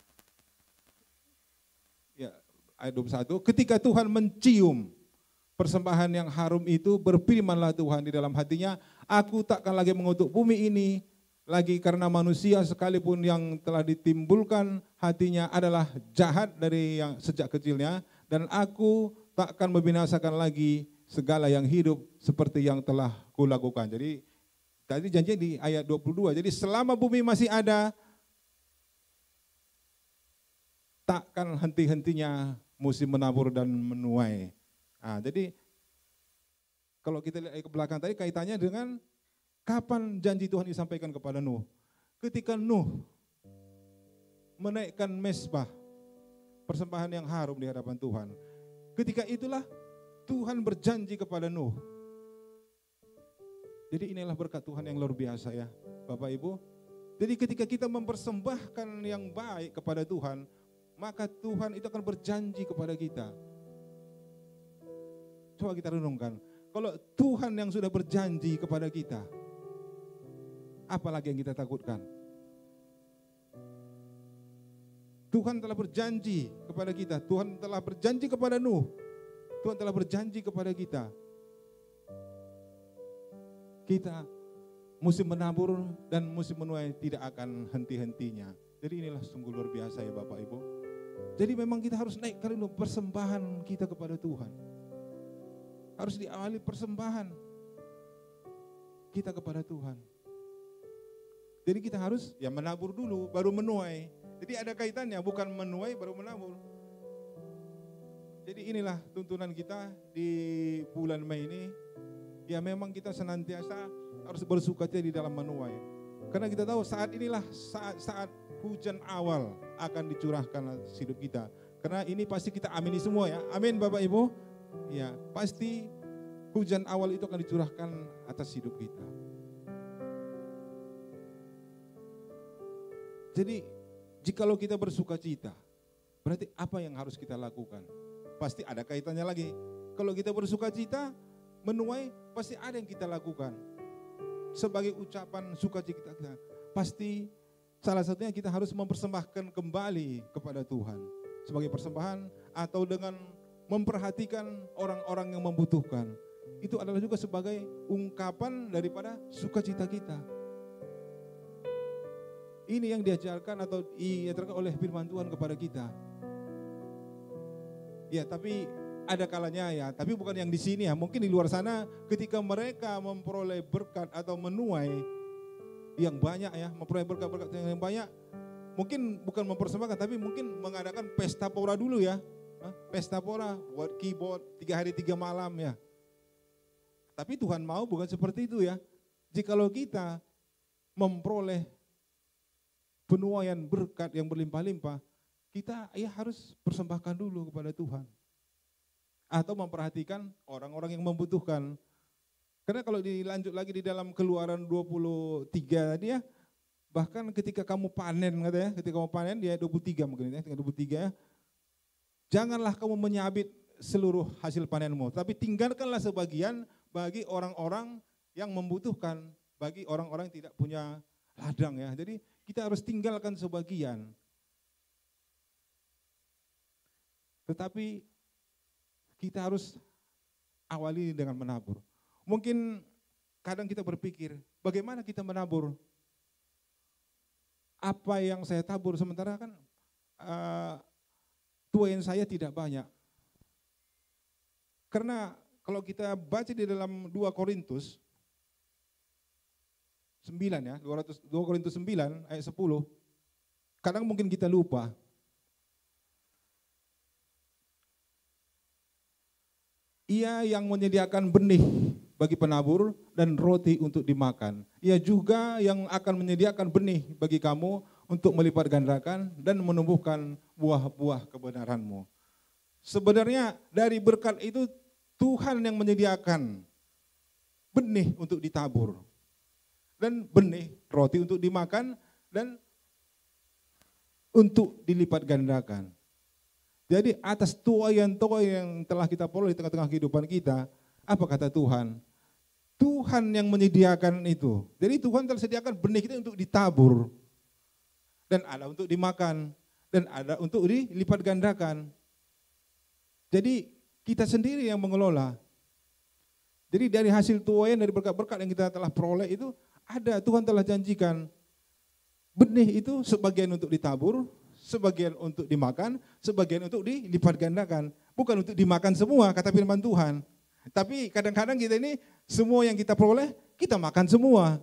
Ayat dua puluh satu, ketika Tuhan mencium persembahan yang harum itu, berfirmanlah Tuhan di dalam hatinya, aku takkan lagi mengutuk bumi ini lagi, karena manusia sekalipun yang telah ditimbulkan hatinya adalah jahat dari yang sejak kecilnya, dan aku takkan membinasakan lagi segala yang hidup seperti yang telah kulakukan. Jadi tadi janji di ayat dua puluh dua, jadi selama bumi masih ada, takkan henti-hentinya musim menabur dan menuai. Nah, jadi kalau kita lihat ke belakang tadi kaitannya dengan kapan janji Tuhan disampaikan kepada Nuh. Ketika Nuh menaikkan mezbah, persembahan yang harum di hadapan Tuhan. Ketika itulah Tuhan berjanji kepada Nuh. Jadi inilah berkat Tuhan yang luar biasa ya, Bapak Ibu. Jadi ketika kita mempersembahkan yang baik kepada Tuhan, maka Tuhan itu akan berjanji kepada kita. Coba kita renungkan, kalau Tuhan yang sudah berjanji kepada kita, apalagi yang kita takutkan? Tuhan telah berjanji kepada kita, Tuhan telah berjanji kepada Nuh, Tuhan telah berjanji kepada kita. Kita musim menabur dan musim menuai tidak akan henti-hentinya. Jadi inilah sungguh luar biasa ya Bapak Ibu. Jadi memang kita harus naikkan dulu persembahan kita kepada Tuhan. Harus diawali persembahan kita kepada Tuhan. Jadi kita harus ya menabur dulu baru menuai. Jadi ada kaitannya, bukan menuai baru menabur. Jadi inilah tuntunan kita di bulan Mei ini. Ya memang kita senantiasa harus bersukacita di dalam menuai. Karena kita tahu saat inilah saat-saat hujan awal akan dicurahkan atas hidup kita. Karena ini pasti kita amini semua ya. Amin Bapak Ibu. Ya, pasti hujan awal itu akan dicurahkan atas hidup kita. Jadi Jikalau kita bersuka cita, berarti apa yang harus kita lakukan? Pasti ada kaitannya lagi. Kalau kita bersuka cita, menuai, pasti ada yang kita lakukan. Sebagai ucapan sukacita kita, pasti salah satunya kita harus mempersembahkan kembali kepada Tuhan. Sebagai persembahan atau dengan memperhatikan orang-orang yang membutuhkan. Itu adalah juga sebagai ungkapan daripada sukacita kita. Ini yang diajarkan atau diajarkan oleh firman Tuhan kepada kita. Ya, tapi ada kalanya ya, tapi bukan yang di sini ya. Mungkin di luar sana ketika mereka memperoleh berkat atau menuai yang banyak ya, memperoleh berkat-berkat yang banyak, mungkin bukan mempersembahkan, tapi mungkin mengadakan pesta pora dulu ya. Pesta pora, buat keyboard, tiga hari tiga malam ya. Tapi Tuhan mau bukan seperti itu ya. Jikalau kita memperoleh penuaian berkat yang berlimpah-limpah, kita ya harus persembahkan dulu kepada Tuhan. Atau memperhatikan orang-orang yang membutuhkan. Karena kalau dilanjut lagi di dalam Keluaran dua puluh tiga tadi ya, bahkan ketika kamu panen katanya, ketika kamu panen dia dua puluh tiga mungkin ya, dua puluh tiga ya. Janganlah kamu menyabit seluruh hasil panenmu, tapi tinggalkanlah sebagian bagi orang-orang yang membutuhkan, bagi orang-orang yang tidak punya ladang ya. Jadi kita harus tinggalkan sebagian. Tetapi kita harus awali dengan menabur. Mungkin kadang kita berpikir, bagaimana kita menabur? Apa yang saya tabur sementara kan uh, tuayan saya tidak banyak. Karena kalau kita baca di dalam dua Korintus sembilan ya, dua Korintus sembilan ayat sepuluh, kadang mungkin kita lupa. Ia yang menyediakan benih bagi penabur dan roti untuk dimakan. Ia juga yang akan menyediakan benih bagi kamu untuk melipat gandakan dan menumbuhkan buah-buah kebenaranmu. Sebenarnya dari berkat itu Tuhan yang menyediakan benih untuk ditabur. Dan benih roti untuk dimakan dan untuk dilipat gandakan. Jadi atas tuayan-tuayan yang telah kita peroleh di tengah-tengah kehidupan kita, apa kata Tuhan? Tuhan yang menyediakan itu. Jadi Tuhan telah sediakan benih kita untuk ditabur. Dan ada untuk dimakan. Dan ada untuk dilipat gandakan. Jadi kita sendiri yang mengelola. Jadi dari hasil tuayan, dari berkat-berkat yang kita telah peroleh itu, ada Tuhan telah janjikan. Benih itu sebagian untuk ditabur, sebagian untuk dimakan, sebagian untuk dilipat gandakan. Bukan untuk dimakan semua, kata firman Tuhan. Tapi kadang-kadang kita ini, semua yang kita peroleh, kita makan semua.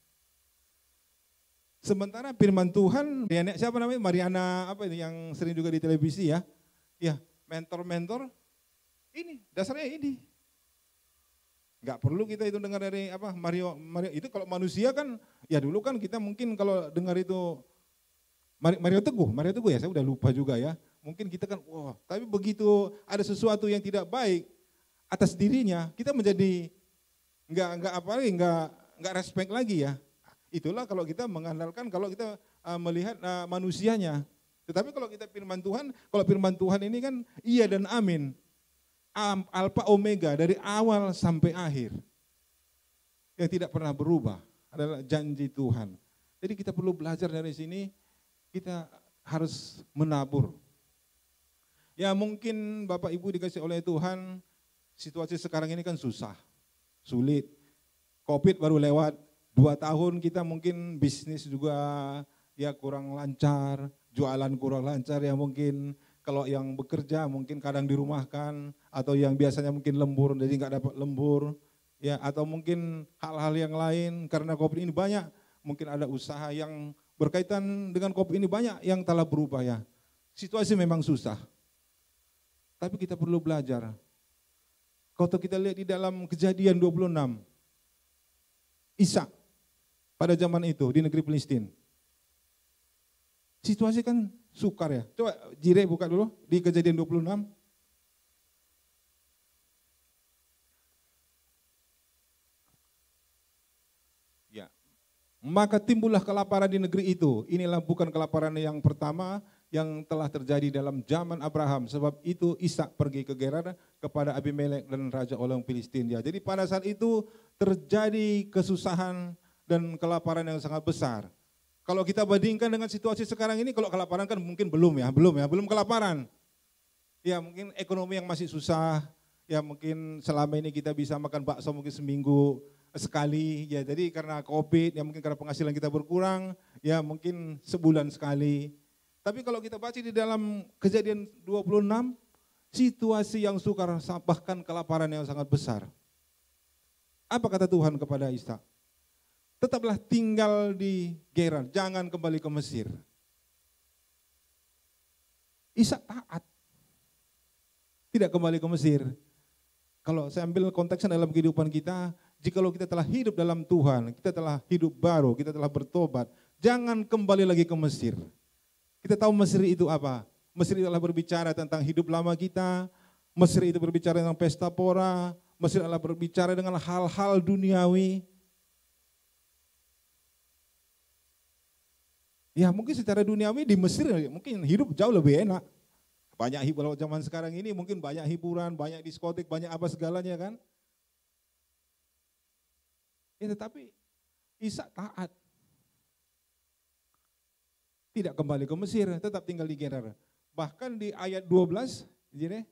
Sementara firman Tuhan, siapa namanya? Mariana, apa ini yang sering juga di televisi ya. Ya, mentor-mentor, ini, dasarnya ini. Enggak perlu kita itu dengar dari apa Mario, Mario itu kalau manusia kan, ya dulu kan kita mungkin kalau dengar itu, Mario Teguh, Mario Teguh ya, saya udah lupa juga ya. Mungkin kita kan, wah, tapi begitu ada sesuatu yang tidak baik atas dirinya, kita menjadi enggak enggak apa lagi, enggak enggak respect lagi ya. Itulah kalau kita mengandalkan, kalau kita uh, melihat uh, manusianya. Tetapi kalau kita firman Tuhan, kalau firman Tuhan ini kan iya dan amin. Alfa Omega dari awal sampai akhir. Yang tidak pernah berubah adalah janji Tuhan. Jadi kita perlu belajar dari sini, kita harus menabur. Ya mungkin Bapak Ibu dikasih oleh Tuhan, situasi sekarang ini kan susah, sulit. Covid baru lewat, dua tahun kita mungkin bisnis juga ya kurang lancar, jualan kurang lancar ya mungkin. Kalau yang bekerja mungkin kadang dirumahkan, atau yang biasanya mungkin lembur jadi nggak dapat lembur, ya atau mungkin hal-hal yang lain karena Covid ini banyak, mungkin ada usaha yang berkaitan dengan Covid ini banyak yang telah berubah ya. Situasi memang susah, tapi kita perlu belajar. Kalau kita lihat di dalam Kejadian dua puluh enam, Ishak pada zaman itu di negeri Filistin. Situasi kan sukar ya. Coba Jire buka dulu di Kejadian dua puluh enam. Ya, maka timbullah kelaparan di negeri itu. Inilah bukan kelaparan yang pertama yang telah terjadi dalam zaman Abraham. Sebab itu Ishak pergi ke Gerar kepada Abimelek dan raja orang Filistin. Ya, jadi pada saat itu terjadi kesusahan dan kelaparan yang sangat besar. Kalau kita bandingkan dengan situasi sekarang ini, kalau kelaparan kan mungkin belum ya, belum ya, belum kelaparan. Ya mungkin ekonomi yang masih susah, ya mungkin selama ini kita bisa makan bakso mungkin seminggu sekali, ya jadi karena COVID, ya mungkin karena penghasilan kita berkurang, ya mungkin sebulan sekali. Tapi kalau kita baca di dalam Kejadian dua puluh enam, situasi yang sukar bahkan kelaparan yang sangat besar. Apa kata Tuhan kepada Ishak? Tetaplah tinggal di Gerar, jangan kembali ke Mesir. Ishak taat. Tidak kembali ke Mesir. Kalau saya ambil konteksnya dalam kehidupan kita, jikalau kita telah hidup dalam Tuhan, kita telah hidup baru, kita telah bertobat, jangan kembali lagi ke Mesir. Kita tahu Mesir itu apa? Mesir adalah berbicara tentang hidup lama kita, Mesir itu berbicara tentang pesta pora, Mesir adalah berbicara dengan hal-hal duniawi. Ya mungkin secara duniawi di Mesir mungkin hidup jauh lebih enak. Banyak hiburan zaman sekarang ini mungkin banyak hiburan, banyak diskotik, banyak apa segalanya kan. Ya, tetapi Ishak taat. Tidak kembali ke Mesir, tetap tinggal di Gerar. Bahkan di ayat dua belas, jadi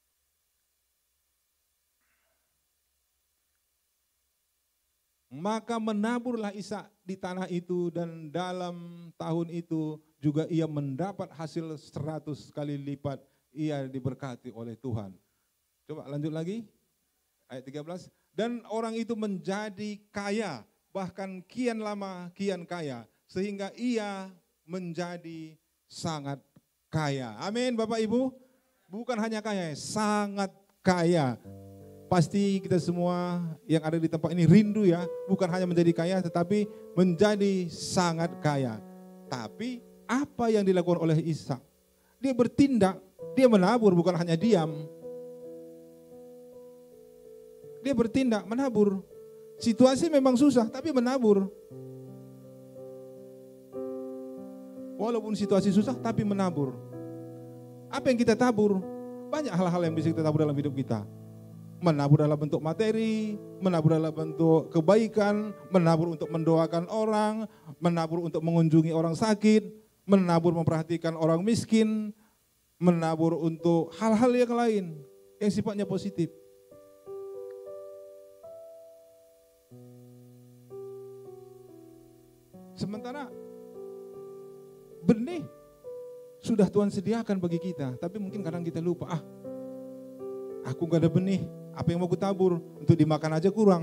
maka menaburlah Ishak di tanah itu dan dalam tahun itu juga ia mendapat hasil seratus kali lipat, ia diberkati oleh Tuhan. Coba lanjut lagi, ayat tiga belas. Dan orang itu menjadi kaya, bahkan kian lama kian kaya, sehingga ia menjadi sangat kaya. Amin Bapak Ibu, bukan hanya kaya, sangat kaya. Pasti kita semua yang ada di tempat ini rindu ya, bukan hanya menjadi kaya tetapi menjadi sangat kaya. Tapi apa yang dilakukan oleh Ishak? Dia bertindak, dia menabur bukan hanya diam. Dia bertindak, menabur. Situasi memang susah tapi menabur. Walaupun situasi susah tapi menabur. Apa yang kita tabur? Banyak hal-hal yang bisa kita tabur dalam hidup kita. Menabur dalam bentuk materi, menabur dalam bentuk kebaikan, menabur untuk mendoakan orang, menabur untuk mengunjungi orang sakit, menabur memperhatikan orang miskin, menabur untuk hal-hal yang lain yang sifatnya positif. Sementara benih sudah Tuhan sediakan bagi kita, tapi mungkin kadang kita lupa, ah aku gak ada benih, apa yang mau ku tabur? Untuk dimakan aja kurang.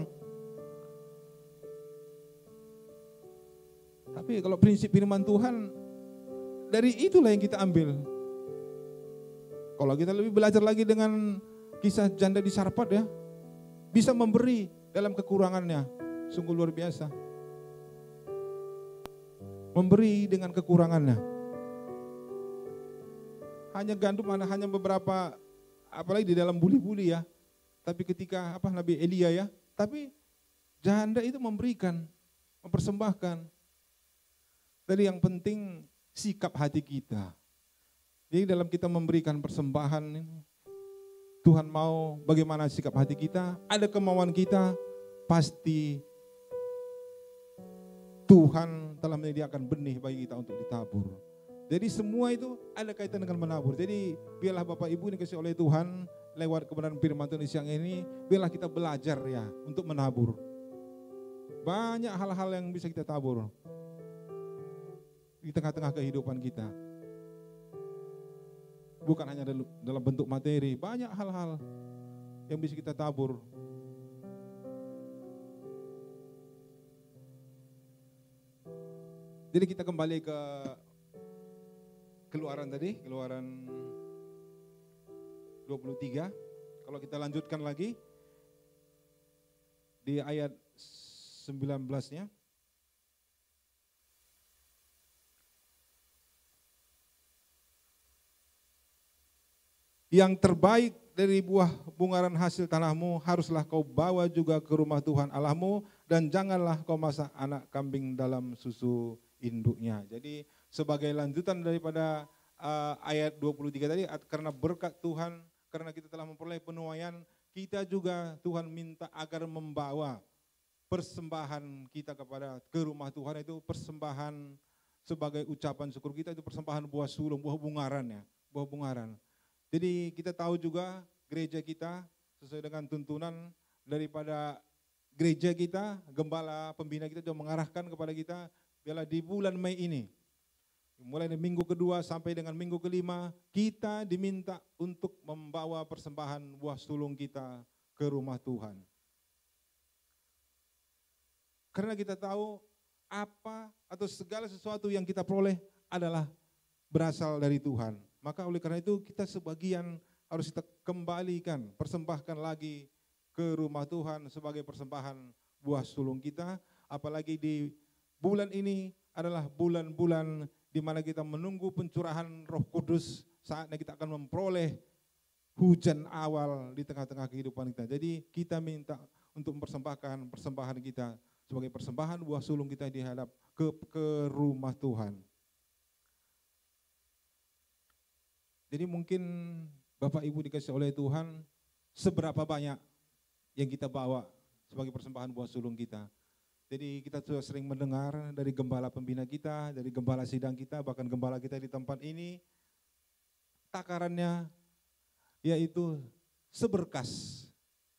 Tapi kalau prinsip firman Tuhan, dari itulah yang kita ambil. Kalau kita lebih belajar lagi dengan kisah janda di Sarfat ya, bisa memberi dalam kekurangannya, sungguh luar biasa. Memberi dengan kekurangannya. Hanya gandum, hanya beberapa, apalagi di dalam buli-buli ya. Tapi ketika apa Nabi Elia ya, tapi janda itu memberikan, mempersembahkan. Jadi yang penting sikap hati kita. Jadi dalam kita memberikan persembahan, Tuhan mau bagaimana sikap hati kita, ada kemauan kita, pasti Tuhan telah menyediakan benih bagi kita untuk ditabur. Jadi semua itu ada kaitan dengan menabur. Jadi biarlah Bapak Ibu yang dikasihi oleh Tuhan, lewat kebenaran firman Tuhan siang ini, biarlah kita belajar ya untuk menabur. Banyak hal-hal yang bisa kita tabur di tengah-tengah kehidupan kita. Bukan hanya dalam bentuk materi, banyak hal-hal yang bisa kita tabur. Jadi kita kembali ke Keluaran tadi, Keluaran dua puluh tiga. Kalau kita lanjutkan lagi di ayat sembilan belas-nya. Yang terbaik dari buah bungaran hasil tanahmu haruslah kau bawa juga ke rumah Tuhan Allahmu dan janganlah kau masak anak kambing dalam susu induknya. Jadi sebagai lanjutan daripada uh, ayat dua puluh tiga tadi, karena berkat Tuhan, karena kita telah memperoleh penuaian, kita juga Tuhan minta agar membawa persembahan kita kepada ke rumah Tuhan, itu persembahan sebagai ucapan syukur kita, itu persembahan buah sulung, buah bungaran ya, buah bungaran. Jadi kita tahu juga gereja kita sesuai dengan tuntunan daripada gereja kita, gembala pembina kita juga mengarahkan kepada kita, biarlah di bulan Mei ini, mulai dari minggu kedua sampai dengan minggu kelima, kita diminta untuk membawa persembahan buah sulung kita ke rumah Tuhan. Karena kita tahu apa atau segala sesuatu yang kita peroleh adalah berasal dari Tuhan. Maka oleh karena itu kita sebagian harus kita kembalikan, persembahkan lagi ke rumah Tuhan sebagai persembahan buah sulung kita. Apalagi di bulan ini adalah bulan-bulan di mana kita menunggu pencurahan Roh Kudus, saatnya kita akan memperoleh hujan awal di tengah-tengah kehidupan kita. Jadi kita minta untuk mempersembahkan persembahan kita sebagai persembahan buah sulung kita dihadap ke, ke rumah Tuhan. Jadi mungkin Bapak Ibu dikasih oleh Tuhan, seberapa banyak yang kita bawa sebagai persembahan buah sulung kita. Jadi kita sudah sering mendengar dari gembala pembina kita, dari gembala sidang kita, bahkan gembala kita di tempat ini, takarannya yaitu seberkas.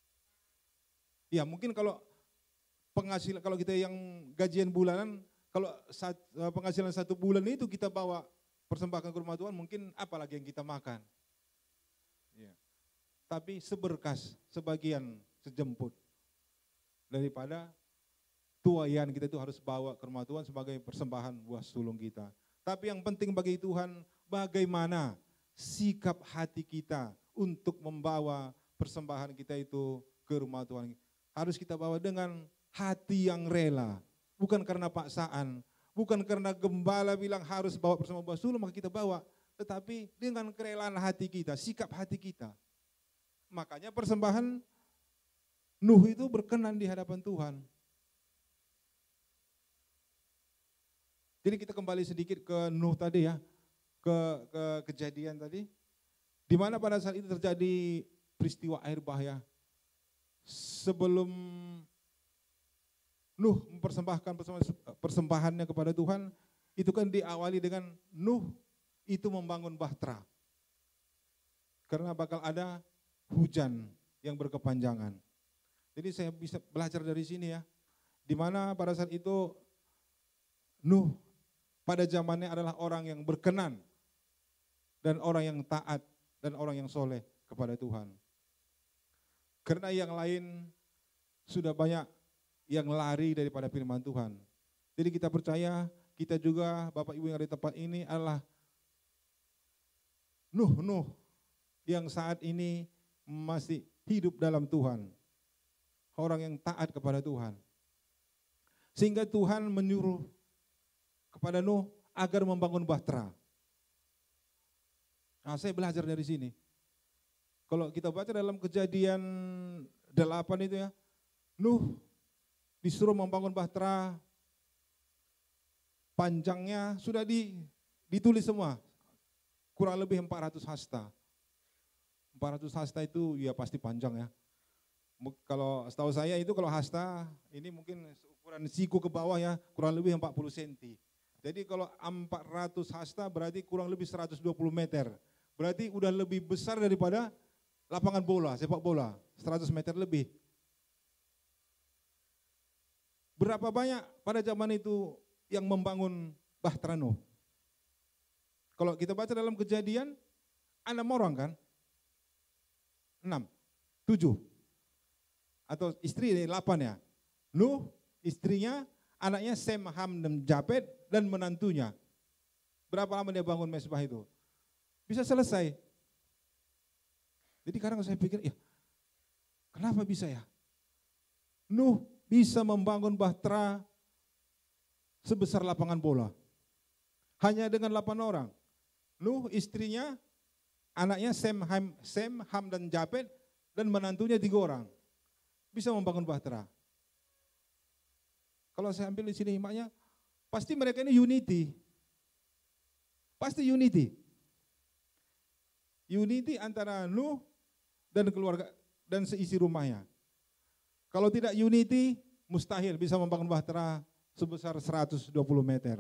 Ya mungkin kalau penghasilan, kalau kita yang gajian bulanan, kalau saat, penghasilan satu bulan itu kita bawa persembahkan ke rumah Tuhan, mungkin apalagi yang kita makan. Ya. Tapi seberkas, sebagian, sejemput daripada tuaian kita itu harus bawa ke rumah Tuhan sebagai persembahan buah sulung kita. Tapi yang penting bagi Tuhan, bagaimana sikap hati kita untuk membawa persembahan kita itu ke rumah Tuhan. Harus kita bawa dengan hati yang rela, bukan karena paksaan, bukan karena gembala bilang harus bawa persembahan buah sulung maka kita bawa, tetapi dengan kerelaan hati kita, sikap hati kita. Makanya persembahan Nuh itu berkenan di hadapan Tuhan. Jadi kita kembali sedikit ke Nuh tadi ya, ke, ke kejadian tadi, di mana pada saat itu terjadi peristiwa air bah ya. Sebelum Nuh mempersembahkan persembahannya kepada Tuhan, itu kan diawali dengan Nuh itu membangun bahtera. Karena bakal ada hujan yang berkepanjangan. Jadi saya bisa belajar dari sini ya, di mana pada saat itu Nuh pada zamannya adalah orang yang berkenan dan orang yang taat dan orang yang soleh kepada Tuhan. Karena yang lain sudah banyak yang lari daripada firman Tuhan. Jadi kita percaya, kita juga Bapak Ibu yang ada di tempat ini adalah Nuh-Nuh yang saat ini masih hidup dalam Tuhan. Orang yang taat kepada Tuhan. Sehingga Tuhan menyuruh kepada Nuh agar membangun bahtera. Nah, saya belajar dari sini. Kalau kita baca dalam Kejadian delapan itu ya, Nuh disuruh membangun bahtera, panjangnya sudah di, ditulis semua, kurang lebih empat ratus hasta. empat ratus hasta itu ya pasti panjang ya. Kalau setahu saya itu kalau hasta, ini mungkin ukuran siku ke bawah ya, kurang lebih empat puluh sentimeter. Jadi kalau empat ratus hasta berarti kurang lebih seratus dua puluh meter. Berarti udah lebih besar daripada lapangan bola, sepak bola, seratus meter lebih. Berapa banyak pada zaman itu yang membangun bahtera Nuh? Kalau kita baca dalam Kejadian, enam orang kan? Enam, tujuh. Atau istri delapan ya. Nuh, istrinya, anaknya Sem, Ham, dan Japet, dan menantunya. Berapa lama dia bangun mesbah itu? Bisa selesai. Jadi kadang saya pikir, ya kenapa bisa ya? Nuh bisa membangun bahtera sebesar lapangan bola. Hanya dengan delapan orang. Nuh, istrinya, anaknya Sem, Ham, Sem, Ham dan Japet, dan menantunya tiga orang. Bisa membangun bahtera. Kalau saya ambil di sini hikmahnya, pasti mereka ini unity. Pasti unity. Unity antara Nuh dan keluarga dan seisi rumahnya. Kalau tidak unity, mustahil bisa membangun bahtera sebesar seratus dua puluh meter.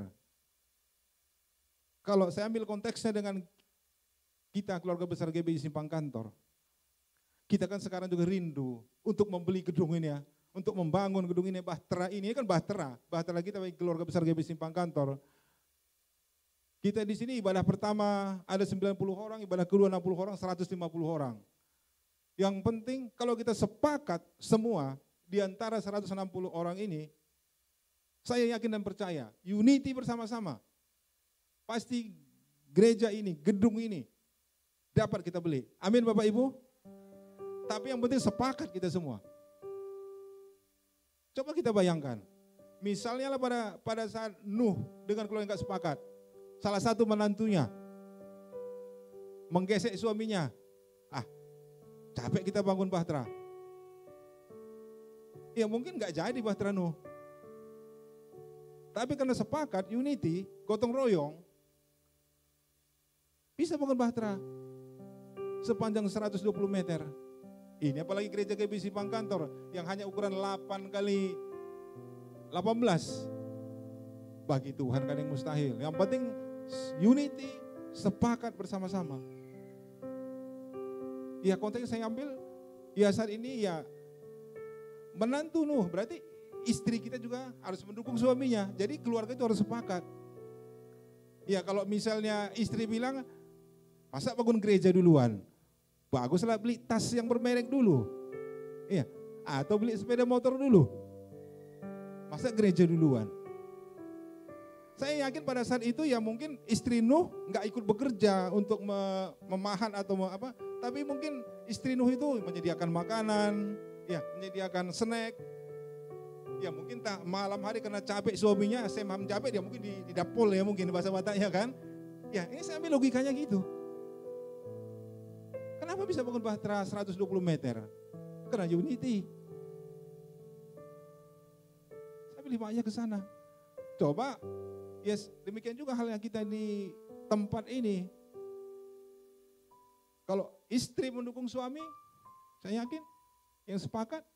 Kalau saya ambil konteksnya dengan kita keluarga besar G B I Simpang Kantor, kita kan sekarang juga rindu untuk membeli gedung ini ya, untuk membangun gedung ini, bahtera ini kan bahtera, bahtera kita bagi keluarga besar G B I Simpang Kantor. Kita di sini ibadah pertama ada sembilan puluh orang, ibadah kedua enam puluh orang, seratus lima puluh orang. Yang penting kalau kita sepakat semua di antara seratus enam puluh orang ini, saya yakin dan percaya, unity bersama-sama. Pasti gereja ini, gedung ini dapat kita beli. Amin Bapak Ibu. Tapi yang penting sepakat kita semua. Coba kita bayangkan, misalnya lah pada pada saat Nuh dengan keluarga nggak sepakat, salah satu menantunya menggesek suaminya, ah capek kita bangun bahtera. Ya mungkin nggak jadi bahtera Nuh. Tapi karena sepakat, unity, gotong royong, bisa bangun bahtera sepanjang seratus dua puluh meter. Ini apalagi gereja G B I Simpang Kantor yang hanya ukuran delapan kali delapan belas. Bagi Tuhan kan yang mustahil. Yang penting unity, sepakat bersama-sama. Ya konteks saya ambil, ya saat ini ya menantu Nuh, berarti istri kita juga harus mendukung suaminya. Jadi keluarga itu harus sepakat. Ya kalau misalnya istri bilang, masa bangun gereja duluan? Baguslah beli tas yang bermerek dulu. Iya, atau beli sepeda motor dulu. Masa gereja duluan? Saya yakin pada saat itu ya mungkin istri Nuh nggak ikut bekerja untuk memahat atau apa, tapi mungkin istri Nuh itu menyediakan makanan, ya menyediakan snack. Ya mungkin tak malam hari karena capek suaminya, semam capek dia mungkin di, di dapol ya mungkin bahasa Bataknya kan. Ya ini saya ambil logikanya gitu. Kenapa bisa bangun bahtera seratus dua puluh meter? Karena unity. Saya pilih maknya ke sana. Coba, yes, demikian juga halnya kita di tempat ini. Kalau istri mendukung suami, saya yakin yang sepakat,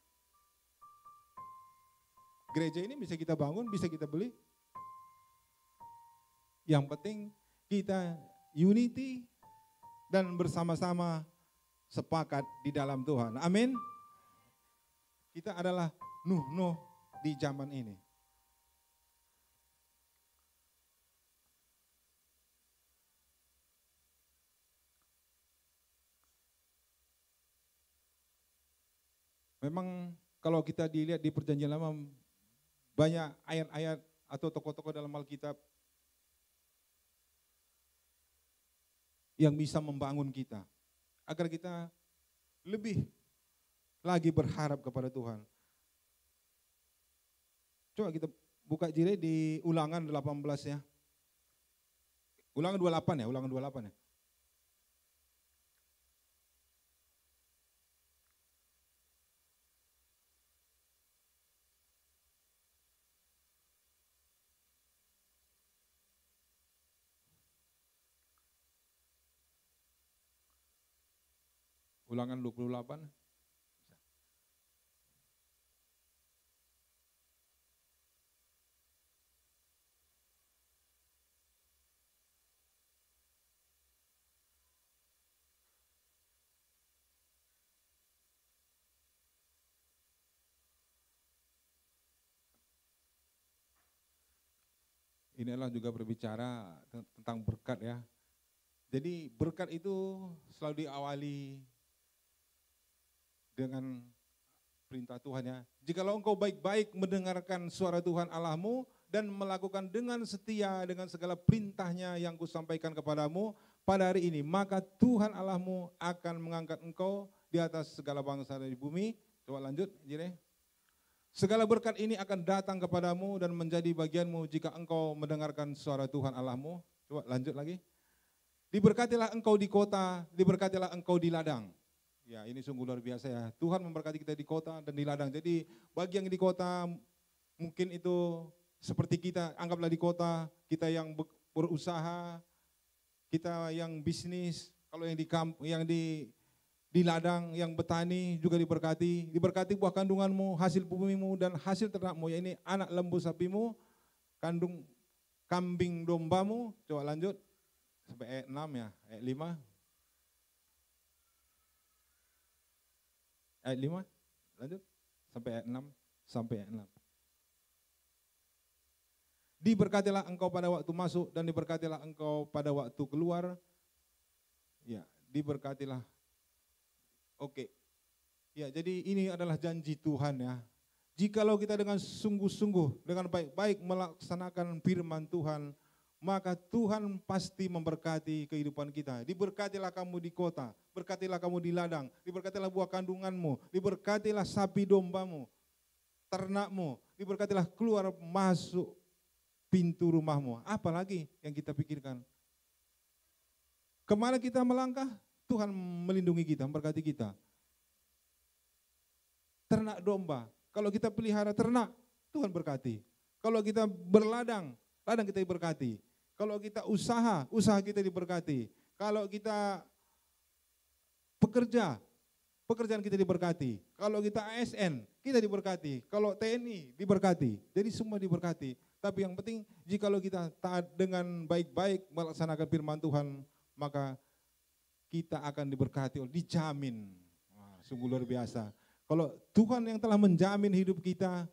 gereja ini bisa kita bangun, bisa kita beli. Yang penting kita unity dan bersama-sama sepakat di dalam Tuhan. Amin. Kita adalah Nuh-Nuh di zaman ini. Memang kalau kita dilihat di Perjanjian Lama banyak ayat-ayat atau tokoh-tokoh dalam Alkitab yang bisa membangun kita. Agar kita lebih lagi berharap kepada Tuhan. Coba kita buka jire di Ulangan delapan belas ya. Ulangan dua puluh delapan ya, Ulangan dua puluh delapan ya. Ulangan dua puluh delapan. Inilah juga berbicara tentang berkat ya. Jadi berkat itu selalu diawali dengan perintah Tuhan ya. Jikalau engkau baik-baik mendengarkan suara Tuhan Allahmu dan melakukan dengan setia dengan segala perintahnya yang kusampaikan kepadamu pada hari ini, maka Tuhan Allahmu akan mengangkat engkau di atas segala bangsa di bumi. Coba lanjut, Jire. Segala berkat ini akan datang kepadamu dan menjadi bagianmu jika engkau mendengarkan suara Tuhan Allahmu. Coba lanjut lagi. Diberkatilah engkau di kota, diberkatilah engkau di ladang. Ya ini sungguh luar biasa ya. Tuhan memberkati kita di kota dan di ladang. Jadi bagi yang di kota Mungkin itu seperti kita, anggaplah di kota, kita yang be- berusaha, kita yang bisnis, kalau yang di kamp, yang di di ladang, yang betani juga diberkati. Diberkati buah kandunganmu, hasil bumimu dan hasil ternakmu, ya ini anak lembu sapimu, kandung kambing dombamu. Coba lanjut sampai ayat enam ya, ayat lima. Ayat lima, lanjut sampai ayat enam, sampai ayat enam. Diberkatilah engkau pada waktu masuk dan diberkatilah engkau pada waktu keluar. Ya, diberkatilah. Oke. Ya, jadi ini adalah janji Tuhan ya. Jikalau kita dengan sungguh-sungguh, dengan baik-baik melaksanakan firman Tuhan, maka Tuhan pasti memberkati kehidupan kita. Diberkatilah kamu di kota, berkatilah kamu di ladang, diberkatilah buah kandunganmu, diberkatilah sapi dombamu, ternakmu, diberkatilah keluar masuk pintu rumahmu. Apalagi yang kita pikirkan? Kemana kita melangkah, Tuhan melindungi kita, memberkati kita. Ternak domba, kalau kita pelihara ternak, Tuhan berkati. Kalau kita berladang, ladang kita diberkati. Kalau kita usaha, usaha kita diberkati. Kalau kita pekerja, pekerjaan kita diberkati. Kalau kita A S N, kita diberkati. Kalau T N I, diberkati. Jadi semua diberkati. Tapi yang penting, jikalau kita taat dengan baik-baik melaksanakan firman Tuhan, maka kita akan diberkati, dijamin. Wah, sungguh luar biasa. Kalau Tuhan yang telah menjamin hidup kita,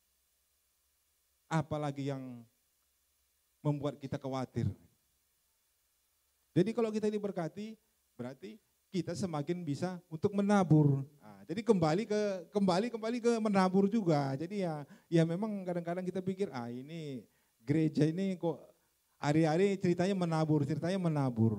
apalagi yang membuat kita khawatir. Jadi kalau kita diberkati, berarti kita semakin bisa untuk menabur. Nah, jadi kembali ke kembali kembali ke menabur juga. Jadi ya ya memang kadang-kadang kita pikir ah ini gereja ini kok hari-hari ceritanya menabur, ceritanya menabur.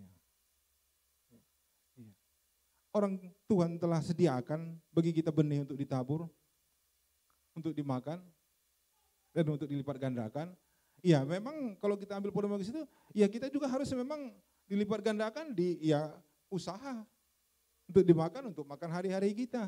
Orang Tuhan telah sediakan bagi kita benih untuk ditabur, untuk dimakan, dan untuk dilipat gandakan. Ya memang kalau kita ambil pola logis itu, ya kita juga harus memang dilipat gandakan di ya usaha untuk dimakan, untuk makan hari-hari kita.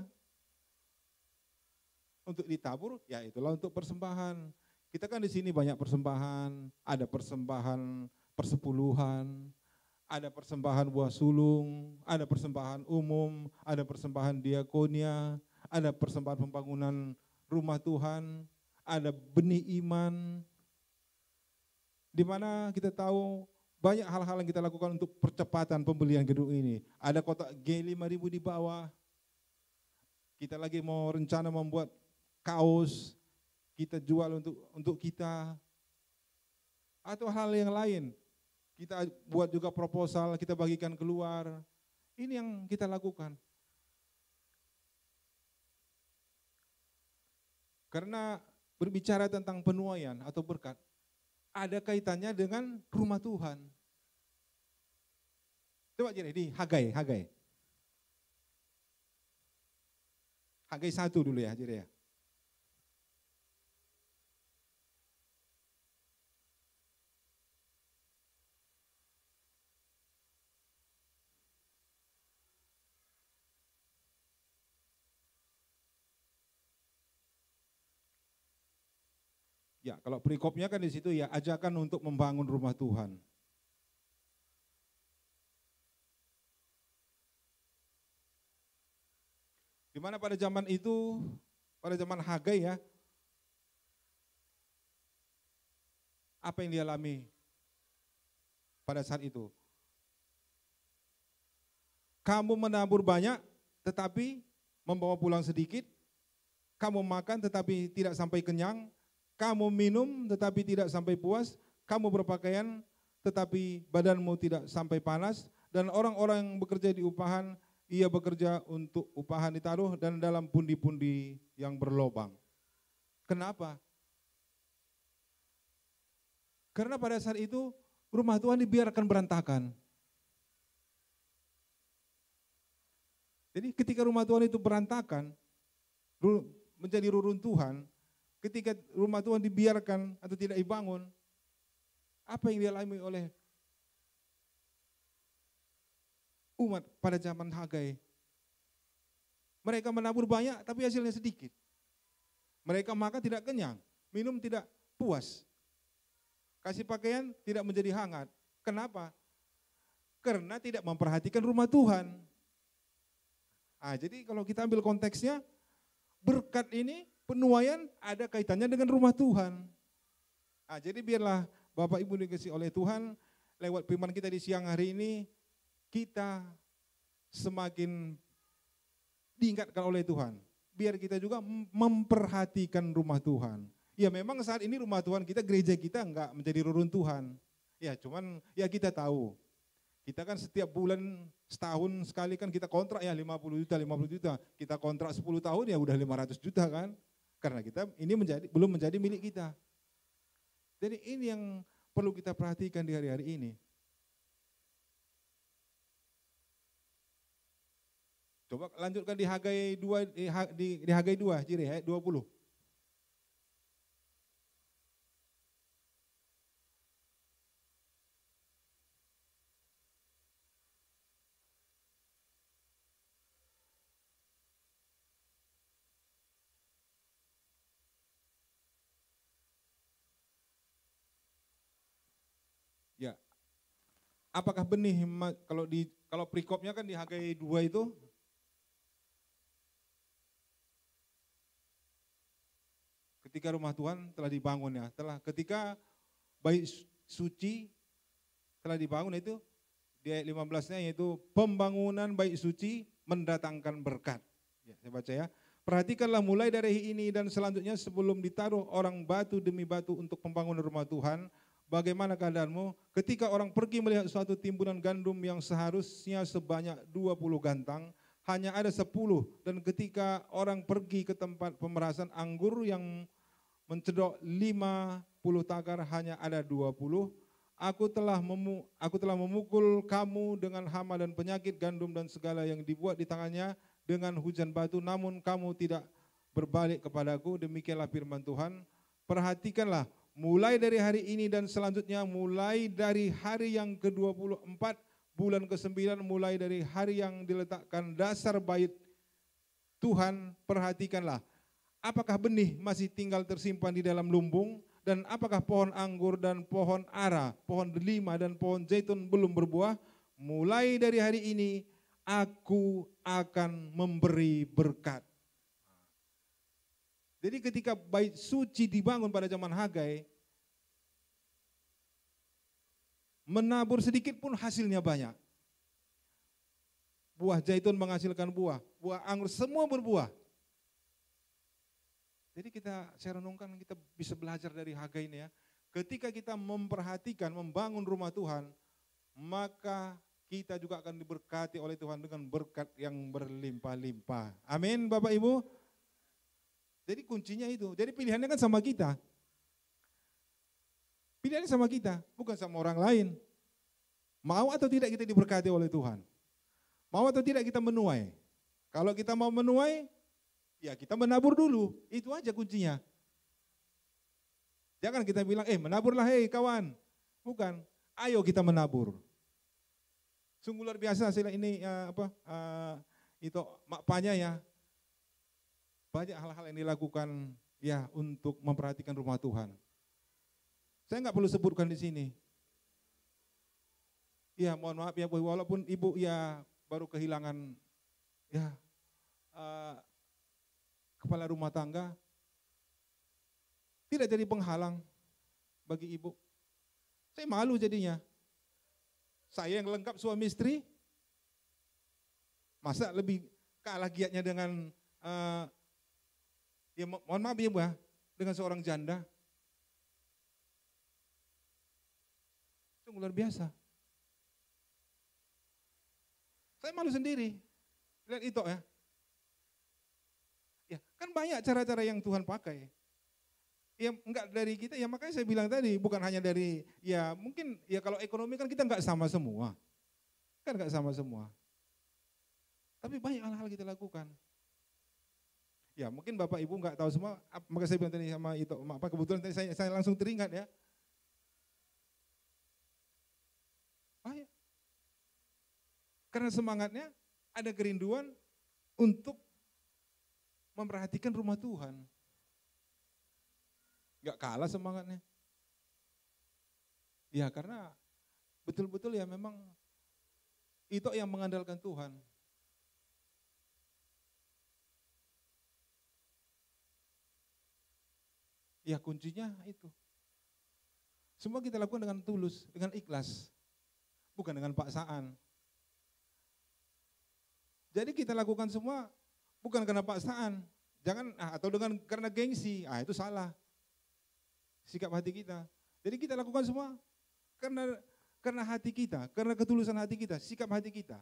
Untuk ditabur, ya itulah untuk persembahan. Kita kan di sini banyak persembahan, ada persembahan persepuluhan, ada persembahan buah sulung, ada persembahan umum, ada persembahan diakonia, ada persembahan pembangunan rumah Tuhan, ada benih iman, di mana kita tahu banyak hal-hal yang kita lakukan untuk percepatan pembelian gedung ini. Ada kotak G lima ribu di bawah. Kita lagi mau rencana membuat kaos, kita jual untuk untuk kita. Atau hal yang lain. Kita buat juga proposal, kita bagikan keluar. Ini yang kita lakukan. Karena berbicara tentang penuaian atau berkat, ada kaitannya dengan rumah Tuhan. Coba jadi di Hagai, Hagai. Hagai satu dulu ya, jadi ya. Ya, kalau perikopnya kan di situ ya, ajakan untuk membangun rumah Tuhan. Di mana pada zaman itu, pada zaman Hagai ya, apa yang dialami pada saat itu? Kamu menabur banyak, tetapi membawa pulang sedikit. Kamu makan, tetapi tidak sampai kenyang. Kamu minum tetapi tidak sampai puas, kamu berpakaian tetapi badanmu tidak sampai panas, dan orang-orang yang bekerja di upahan, ia bekerja untuk upahan ditaruh dan dalam pundi-pundi yang berlobang. Kenapa? Karena pada saat itu rumah Tuhan dibiarkan berantakan. Jadi ketika rumah Tuhan itu berantakan, menjadi reruntuhan, ketika rumah Tuhan dibiarkan atau tidak dibangun, apa yang dialami oleh umat pada zaman Hagai? Mereka menabur banyak tapi hasilnya sedikit. Mereka makan tidak kenyang. minum tidak puas. Kasih pakaian tidak menjadi hangat. Kenapa? Karena tidak memperhatikan rumah Tuhan. Ah, jadi kalau kita ambil konteksnya, berkat ini, penuaian ada kaitannya dengan rumah Tuhan. Ah, jadi biarlah Bapak Ibu dikasihi oleh Tuhan, lewat firman kita di siang hari ini, kita semakin diingatkan oleh Tuhan. Biar kita juga memperhatikan rumah Tuhan. Ya memang saat ini rumah Tuhan kita, gereja kita enggak menjadi reruntuhan. Ya cuman ya kita tahu. Kita kan setiap bulan setahun sekali kan kita kontrak ya lima puluh juta, lima puluh juta. Kita kontrak sepuluh tahun ya udah lima ratus juta kan. Karena kita ini menjadi belum menjadi milik kita. Jadi ini yang perlu kita perhatikan di hari-hari ini. Coba lanjutkan di Hagai dua, di, di, di Hagai dua, Jire, ayat dua puluh. Ya, apakah benih kalau di kalau perikopnya kan di Hagai dua itu ketika rumah Tuhan telah dibangun ya, telah ketika bait suci telah dibangun itu di ayat lima belas-nya yaitu pembangunan bait suci mendatangkan berkat. Ya, saya baca ya. Perhatikanlah mulai dari ini dan selanjutnya sebelum ditaruh orang batu demi batu untuk pembangunan rumah Tuhan, bagaimana keadaanmu ketika orang pergi melihat suatu timbunan gandum yang seharusnya sebanyak dua puluh gantang, hanya ada sepuluh, dan ketika orang pergi ke tempat pemerasan anggur yang mencedok lima puluh takar hanya ada dua puluh, aku telah memu, aku telah memukul kamu dengan hama dan penyakit gandum dan segala yang dibuat di tangannya dengan hujan batu, namun kamu tidak berbalik kepadaku, demikianlah firman Tuhan. Perhatikanlah mulai dari hari ini dan selanjutnya, mulai dari hari yang ke dua puluh empat, bulan ke sembilan, mulai dari hari yang diletakkan dasar bait Tuhan, perhatikanlah. Apakah benih masih tinggal tersimpan di dalam lumbung, dan apakah pohon anggur dan pohon ara, pohon delima dan pohon zaitun belum berbuah? Mulai dari hari ini aku akan memberi berkat. Jadi ketika bait suci dibangun pada zaman Hagai, menabur sedikit pun hasilnya banyak. Buah zaitun menghasilkan buah, buah anggur semua berbuah. Jadi kita, saya renungkan, kita bisa belajar dari Hagai ini ya. Ketika kita memperhatikan, membangun rumah Tuhan, maka kita juga akan diberkati oleh Tuhan dengan berkat yang berlimpah-limpah. Amin Bapak Ibu. Jadi kuncinya itu, jadi pilihannya kan sama kita. Pilihannya sama kita, bukan sama orang lain. Mau atau tidak kita diberkati oleh Tuhan. Mau atau tidak kita menuai. Kalau kita mau menuai, ya kita menabur dulu, itu aja kuncinya. Jangan kita bilang, eh menaburlah hei kawan. Bukan, ayo kita menabur. Sungguh luar biasa sila ini uh, apa uh, itu makpanya ya. Banyak hal-hal yang dilakukan ya untuk memperhatikan rumah Tuhan. Saya nggak perlu sebutkan di sini. Ya mohon maaf ya, walaupun ibu ya baru kehilangan ya uh, kepala rumah tangga, tidak jadi penghalang bagi ibu. Saya malu jadinya. Saya yang lengkap suami istri, masa lebih kalah giatnya dengan, uh, ya mohon maaf ya Bu ya, dengan seorang janda. Sungguh luar biasa. Saya malu sendiri, lihat itu ya. Ya, kan banyak cara-cara yang Tuhan pakai. Ya enggak dari kita, ya makanya saya bilang tadi, bukan hanya dari, ya mungkin ya kalau ekonomi kan kita enggak sama semua. Kan enggak sama semua. Tapi banyak hal-hal kita lakukan. Ya mungkin Bapak Ibu enggak tahu semua, maka saya bilang tadi sama itu, apa kebetulan tadi saya, saya langsung teringat ya. Banyak. Karena semangatnya ada kerinduan untuk memperhatikan rumah Tuhan. Gak kalah semangatnya. Ya karena betul-betul ya memang itu yang mengandalkan Tuhan. Ya kuncinya itu. Semua kita lakukan dengan tulus, dengan ikhlas. Bukan dengan paksaan. Jadi kita lakukan semua bukan karena paksaan. Jangan ah, atau dengan karena gengsi. Ah itu salah. Sikap hati kita. Jadi kita lakukan semua karena karena hati kita, karena ketulusan hati kita, sikap hati kita.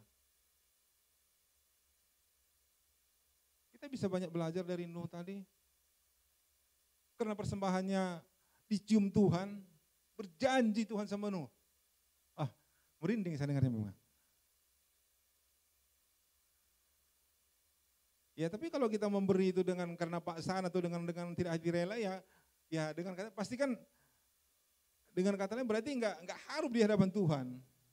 Kita bisa banyak belajar dari Nuh tadi. Karena persembahannya dicium Tuhan, berjanji Tuhan sama Nuh. Ah, merinding saya dengarnya memang. Ya tapi kalau kita memberi itu dengan karena paksaan atau dengan dengan tidak hati rela ya, ya dengan kata pasti kan dengan kata lain berarti enggak enggak harum di hadapan Tuhan.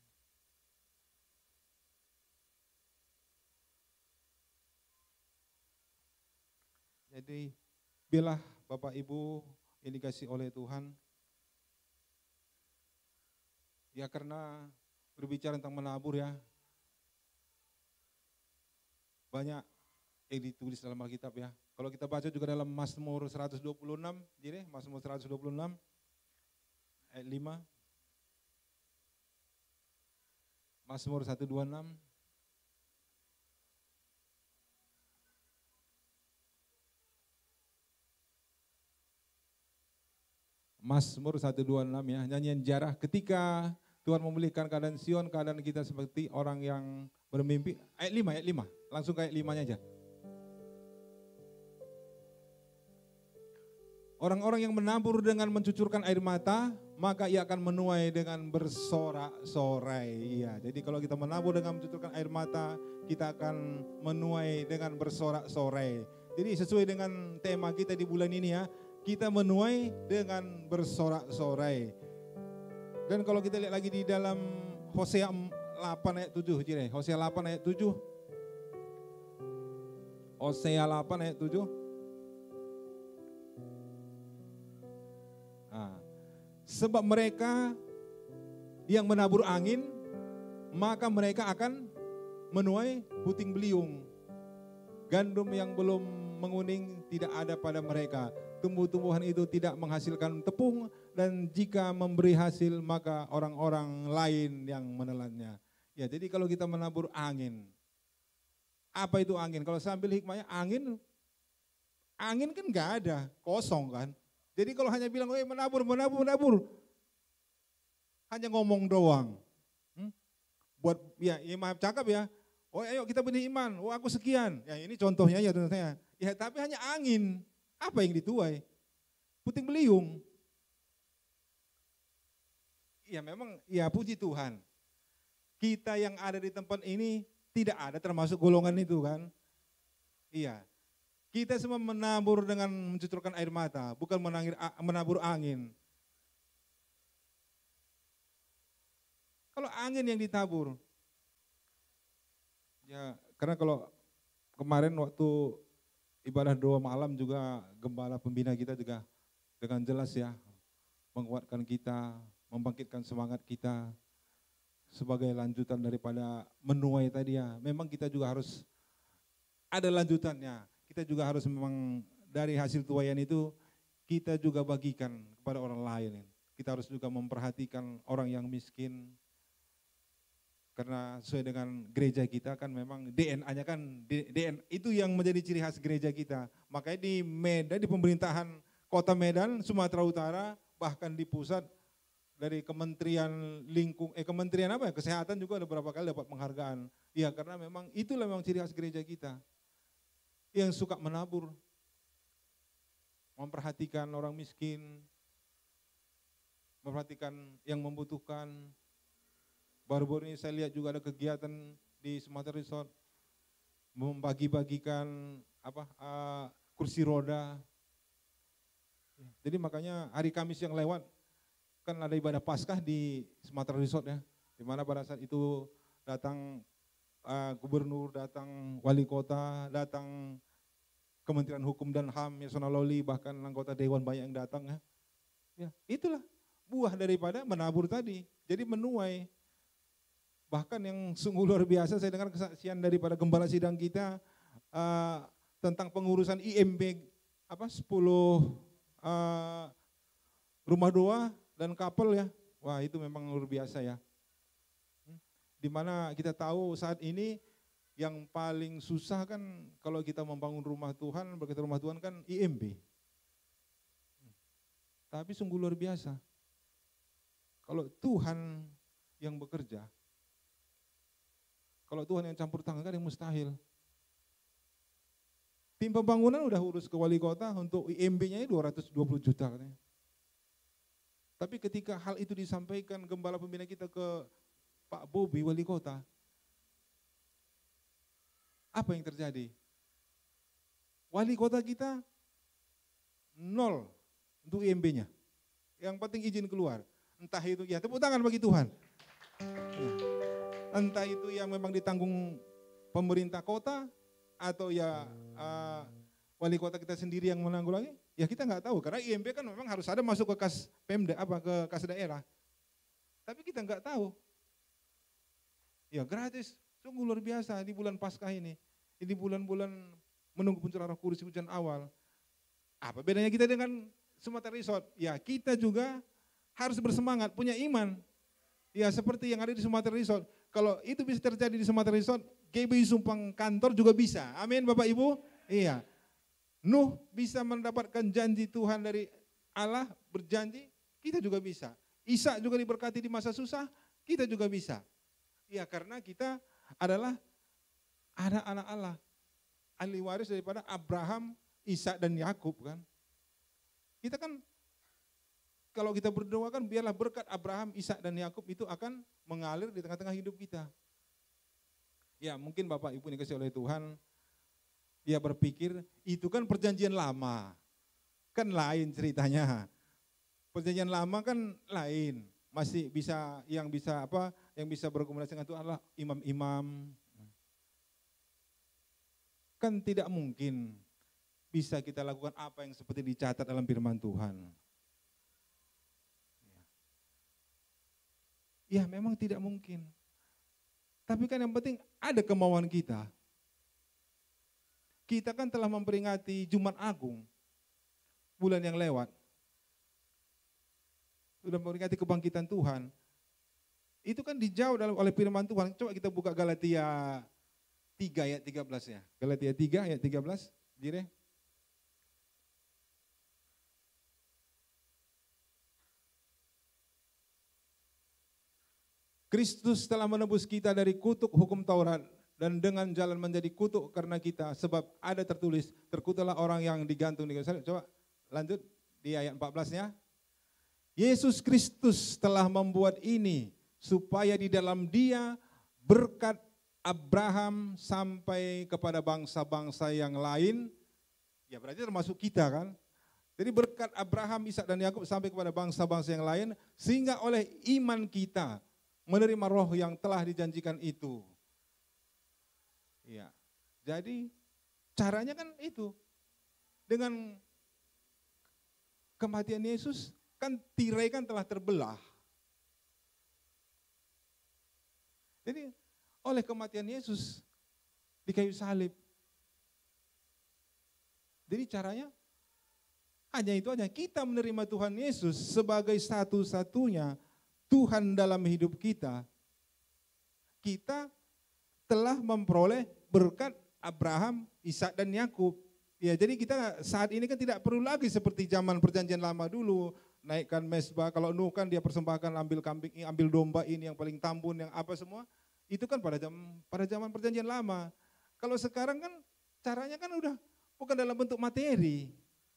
Jadi biarlah Bapak Ibu yang dikasih oleh Tuhan. Ya karena berbicara tentang menabur ya. Banyak yang ditulis dalam Alkitab ya. Kalau kita baca juga dalam Mazmur seratus dua puluh enam, jadi Mazmur seratus dua puluh enam ayat lima. Mazmur seratus dua puluh enam. Mazmur seratus dua puluh enam ya, nyanyian jarah ketika Tuhan memulihkan keadaan Sion, keadaan kita seperti orang yang bermimpi. Ayat lima, ayat lima, langsung ke ayat lima-nya aja. Orang-orang yang menabur dengan mencucurkan air mata, maka ia akan menuai dengan bersorak-sorai. Iya, jadi kalau kita menabur dengan mencucurkan air mata, kita akan menuai dengan bersorak-sorai. Jadi sesuai dengan tema kita di bulan ini ya, kita menuai dengan bersorak-sorai. Dan kalau kita lihat lagi di dalam Hosea delapan ayat tujuh, jadi Hosea delapan ayat tujuh. Hosea delapan ayat tujuh. Nah, sebab mereka yang menabur angin, maka mereka akan menuai puting beliung. Gandum yang belum menguning tidak ada pada mereka. Tumbuh-tumbuhan itu tidak menghasilkan tepung, dan jika memberi hasil maka orang-orang lain yang menelannya. Ya, jadi kalau kita menabur angin, apa itu angin? Kalau sambil hikmahnya angin, angin kan nggak ada, kosong kan. Jadi kalau hanya bilang, oh menabur, menabur, menabur, hanya ngomong doang. Hmm? Buat ya, ya maaf cakap ya. Oh ayo kita benih iman, oh aku sekian. Ya ini contohnya ya contohnya. Ya tapi hanya angin. Apa yang dituai? Puting beliung. Ya memang, ya puji Tuhan. Kita yang ada di tempat ini tidak ada termasuk golongan itu kan. Iya. Kita semua menabur dengan mencucurkan air mata, bukan menangir, menabur angin. Kalau angin yang ditabur, ya karena kalau kemarin waktu ibadah doa malam juga gembala pembina kita juga dengan jelas ya menguatkan kita, membangkitkan semangat kita sebagai lanjutan daripada menuai tadi ya. Memang kita juga harus ada lanjutannya. Kita juga harus memang dari hasil tuaian itu kita juga bagikan kepada orang lain. Kita harus juga memperhatikan orang yang miskin. Karena sesuai dengan gereja kita kan memang D N A-nya kan D N A itu yang menjadi ciri khas gereja kita. Makanya di Medan, di pemerintahan Kota Medan, Sumatera Utara, bahkan di pusat dari Kementerian Lingkung, eh Kementerian apa ya, Kesehatan juga ada beberapa kali dapat penghargaan. Ya karena memang itulah memang ciri khas gereja kita. Yang suka menabur, memperhatikan orang miskin, memperhatikan yang membutuhkan. Baru-baru ini saya lihat juga ada kegiatan di Sumatera Resort, membagi-bagikan apa uh, kursi roda. Jadi makanya hari Kamis yang lewat kan ada ibadah Paskah di Sumatera Resort ya, di mana pada saat itu datang uh, gubernur, datang wali kota, datang Kementerian Hukum dan H A M, Yasona Lawli, bahkan anggota Dewan banyak yang datang ya. Ya, itulah buah daripada menabur tadi. Jadi menuai. Bahkan yang sungguh luar biasa, saya dengar kesaksian daripada gembala sidang kita uh, tentang pengurusan I M B apa sepuluh uh, rumah doa dan kapel ya. Wah, itu memang luar biasa ya. Dimana kita tahu saat ini yang paling susah kan kalau kita membangun rumah Tuhan, berkaitan rumah Tuhan kan I M B. Tapi sungguh luar biasa. Kalau Tuhan yang bekerja, kalau Tuhan yang campur tangan kan yang mustahil. Tim pembangunan udah urus ke wali kota untuk I M B-nya dua ratus dua puluh juta katanya. Tapi ketika hal itu disampaikan gembala pembina kita ke Pak Bobi wali kota, apa yang terjadi? Wali kota kita nol untuk I M B-nya. Yang penting izin keluar. Entah itu, ya tepuk tangan bagi Tuhan. Entah itu yang memang ditanggung pemerintah kota, atau ya uh, wali kota kita sendiri yang menanggulangi, ya kita nggak tahu. Karena I M B kan memang harus ada masuk ke kas Pemda, apa ke kas daerah. Tapi kita nggak tahu. Ya gratis, sungguh luar biasa di bulan Paskah ini. Ini bulan-bulan menunggu pencurahan Roh Kudus hujan awal. Apa bedanya kita dengan Sumatera Resort? Ya kita juga harus bersemangat, punya iman. Ya seperti yang ada di Sumatera Resort. Kalau itu bisa terjadi di Sumatera Resort, G B I Sumpang Kantor juga bisa. Amin Bapak Ibu. Iya. Nuh bisa mendapatkan janji Tuhan dari Allah, berjanji, kita juga bisa. Ishak juga diberkati di masa susah, kita juga bisa. Ya karena kita adalah anak-anak Allah. Ahli waris daripada Abraham, Ishak dan Yakub kan. Kita kan kalau kita berdoa kan biarlah berkat Abraham, Ishak dan Yakub itu akan mengalir di tengah-tengah hidup kita. Ya mungkin Bapak Ibu dikasih oleh Tuhan, ya berpikir itu kan perjanjian lama. Kan lain ceritanya. Perjanjian lama kan lain. Masih bisa yang bisa apa? Yang bisa berkomunikasi dengan Tuhan adalah imam-imam. Kan tidak mungkin bisa kita lakukan apa yang seperti dicatat dalam firman Tuhan. Ya memang tidak mungkin. Tapi kan yang penting ada kemauan kita. Kita kan telah memperingati Jumat Agung bulan yang lewat. Sudah memperingati kebangkitan Tuhan. Itu kan dijawab dalam oleh firman Tuhan. Coba kita buka Galatia tiga ayat tiga belas ya. Galatia tiga ayat tiga belas. Jire. Kristus telah menebus kita dari kutuk hukum Taurat dan dengan jalan menjadi kutuk karena kita, sebab ada tertulis, terkutuklah orang yang digantung di kayu salib. Coba lanjut di ayat empat belas-nya. Yesus Kristus telah membuat ini supaya di dalam Dia berkat Abraham sampai kepada bangsa-bangsa yang lain. Ya berarti termasuk kita kan. Jadi berkat Abraham, Ishak dan Yakub sampai kepada bangsa-bangsa yang lain, sehingga oleh iman kita menerima roh yang telah dijanjikan itu. Ya, jadi caranya kan itu. Dengan kematian Yesus, kan tirai kan telah terbelah. Jadi oleh kematian Yesus di kayu salib. Jadi caranya hanya itu aja. Kita menerima Tuhan Yesus sebagai satu-satunya Tuhan dalam hidup kita, kita telah memperoleh berkat Abraham, Ishak dan Yakub. Ya, jadi kita saat ini kan tidak perlu lagi seperti zaman perjanjian lama dulu, naikkan mezbah. Kalau Nuh kan dia persembahkan ambil kambing, ambil domba ini yang paling tambun, yang apa semua. Itu kan pada zaman pada zaman perjanjian lama. Kalau sekarang kan caranya kan udah bukan dalam bentuk materi.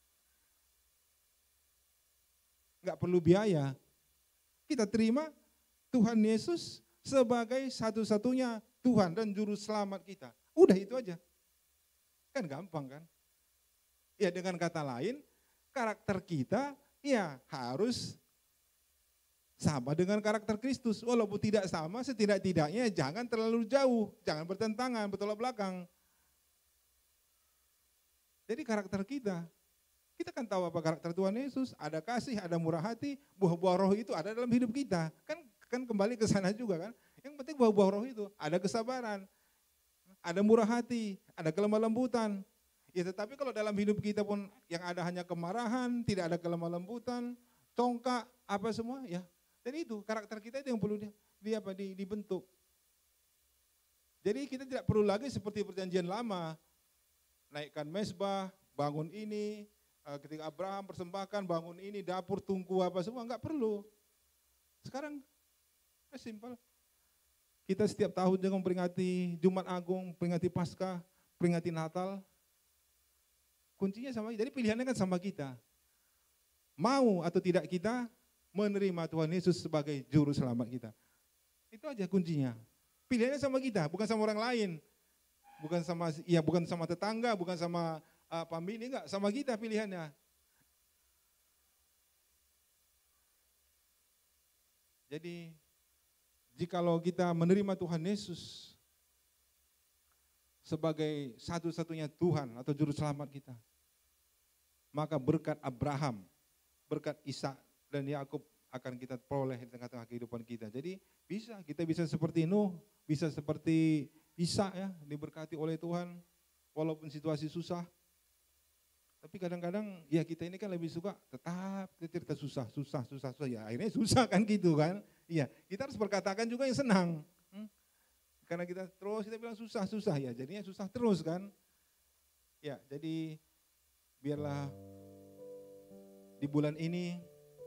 Enggak perlu biaya. Kita terima Tuhan Yesus sebagai satu-satunya Tuhan dan Juru Selamat kita. Udah itu aja. Kan gampang kan? Ya dengan kata lain, karakter kita ya harus sama dengan karakter Kristus. Walaupun tidak sama, setidak-tidaknya jangan terlalu jauh, jangan bertentangan, bertolak belakang. Jadi karakter kita Kita kan tahu apa karakter Tuhan Yesus, ada kasih, ada murah hati, buah-buah roh itu ada dalam hidup kita. Kan kan kembali ke sana juga kan. Yang penting buah-buah roh itu ada kesabaran, ada murah hati, ada kelemah lembutan. Ya tetapi kalau dalam hidup kita pun yang ada hanya kemarahan, tidak ada kelemah lembutan, congkak, apa semua ya. Dan itu karakter kita itu yang perlu di, di apa di, dibentuk. Jadi kita tidak perlu lagi seperti perjanjian lama, naikkan mezbah, bangun ini, ketika Abraham persembahkan bangun ini, dapur tungku apa semua, enggak perlu. Sekarang eh, simpel. Kita setiap tahun juga memperingati Jumat Agung, peringati Paskah, peringati Natal. Kuncinya sama, jadi pilihannya kan sama kita. Mau atau tidak kita menerima Tuhan Yesus sebagai juru selamat kita. Itu aja kuncinya. Pilihannya sama kita, bukan sama orang lain. Bukan sama ya bukan sama tetangga, bukan sama Uh, pamili enggak, sama kita pilihannya. Jadi, jikalau kita menerima Tuhan Yesus sebagai satu-satunya Tuhan atau juru selamat kita, maka berkat Abraham, berkat Ishak dan Yakub akan kita peroleh di tengah-tengah kehidupan kita. Jadi bisa, kita bisa seperti Nuh, bisa seperti Ishak ya, diberkati oleh Tuhan walaupun situasi susah. Tapi kadang-kadang ya kita ini kan lebih suka tetap cerita susah, susah, susah, susah. Ya akhirnya susah kan gitu kan. Iya, kita harus berkatakan juga yang senang. Hmm? Karena kita terus kita bilang susah, susah ya jadinya susah terus kan. Ya jadi biarlah di bulan ini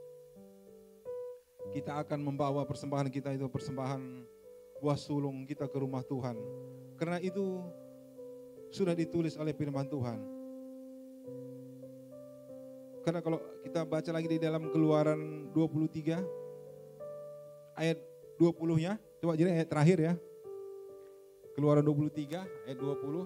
kita akan membawa persembahan kita itu persembahan buah sulung kita ke rumah Tuhan. Karena itu sudah ditulis oleh firman Tuhan. Karena kalau kita baca lagi di dalam Keluaran dua puluh tiga ayat dua puluh-nya, coba jadi ayat terakhir ya. Keluaran dua puluh tiga ayat dua puluh.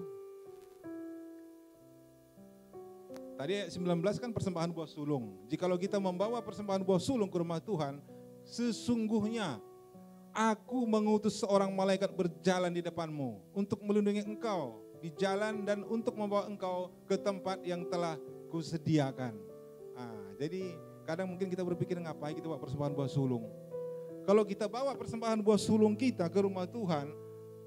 Tadi ayat sembilan belas kan persembahan buah sulung. Jikalau kita membawa persembahan buah sulung ke rumah Tuhan, sesungguhnya aku mengutus seorang malaikat berjalan di depanmu untuk melindungi engkau di jalan dan untuk membawa engkau ke tempat yang telah kusediakan. Nah, jadi kadang mungkin kita berpikir ngapain kita bawa persembahan buah sulung. Kalau kita bawa persembahan buah sulung kita ke rumah Tuhan,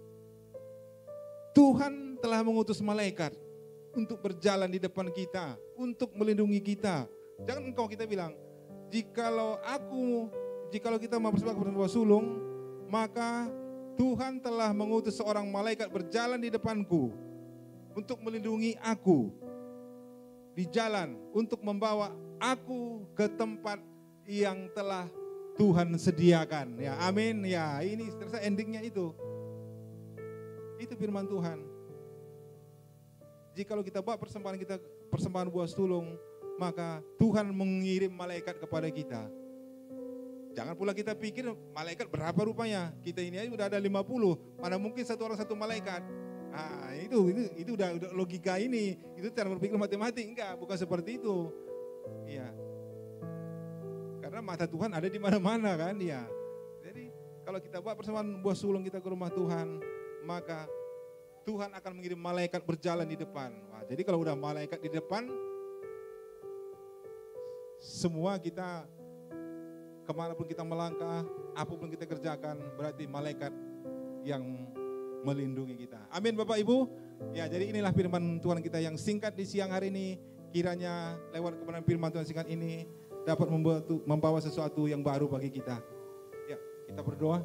Tuhan telah mengutus malaikat untuk berjalan di depan kita, untuk melindungi kita. Jangan engkau kita bilang, jikalau aku, jikalau kita mau persembahkan persembahan buah sulung, maka Tuhan telah mengutus seorang malaikat berjalan di depanku untuk melindungi aku di jalan, untuk membawa aku ke tempat yang telah Tuhan sediakan. Ya, amin. Ya, ini terasa endingnya itu. Itu firman Tuhan. Jikalau kita bawa persembahan kita, persembahan buah sulung, maka Tuhan mengirim malaikat kepada kita. Jangan pula kita pikir malaikat berapa rupanya. Kita ini aja udah ada lima puluh, mana mungkin satu orang satu malaikat. Nah, itu itu itu udah, udah logika ini, itu cara berpikir matematik. Enggak, bukan seperti itu. Iya. Karena mata Tuhan ada di mana-mana kan, ya. Jadi kalau kita bawa persembahan buah sulung kita ke rumah Tuhan, maka Tuhan akan mengirim malaikat berjalan di depan. Nah, jadi kalau udah malaikat di depan, semua kita kemanapun kita melangkah, apapun kita kerjakan, berarti malaikat yang melindungi kita. Amin Bapak Ibu. Ya, jadi inilah firman Tuhan kita yang singkat di siang hari ini. Kiranya lewat kebenaran firman Tuhan singkat ini dapat membawa, membawa sesuatu yang baru bagi kita. Ya, kita berdoa.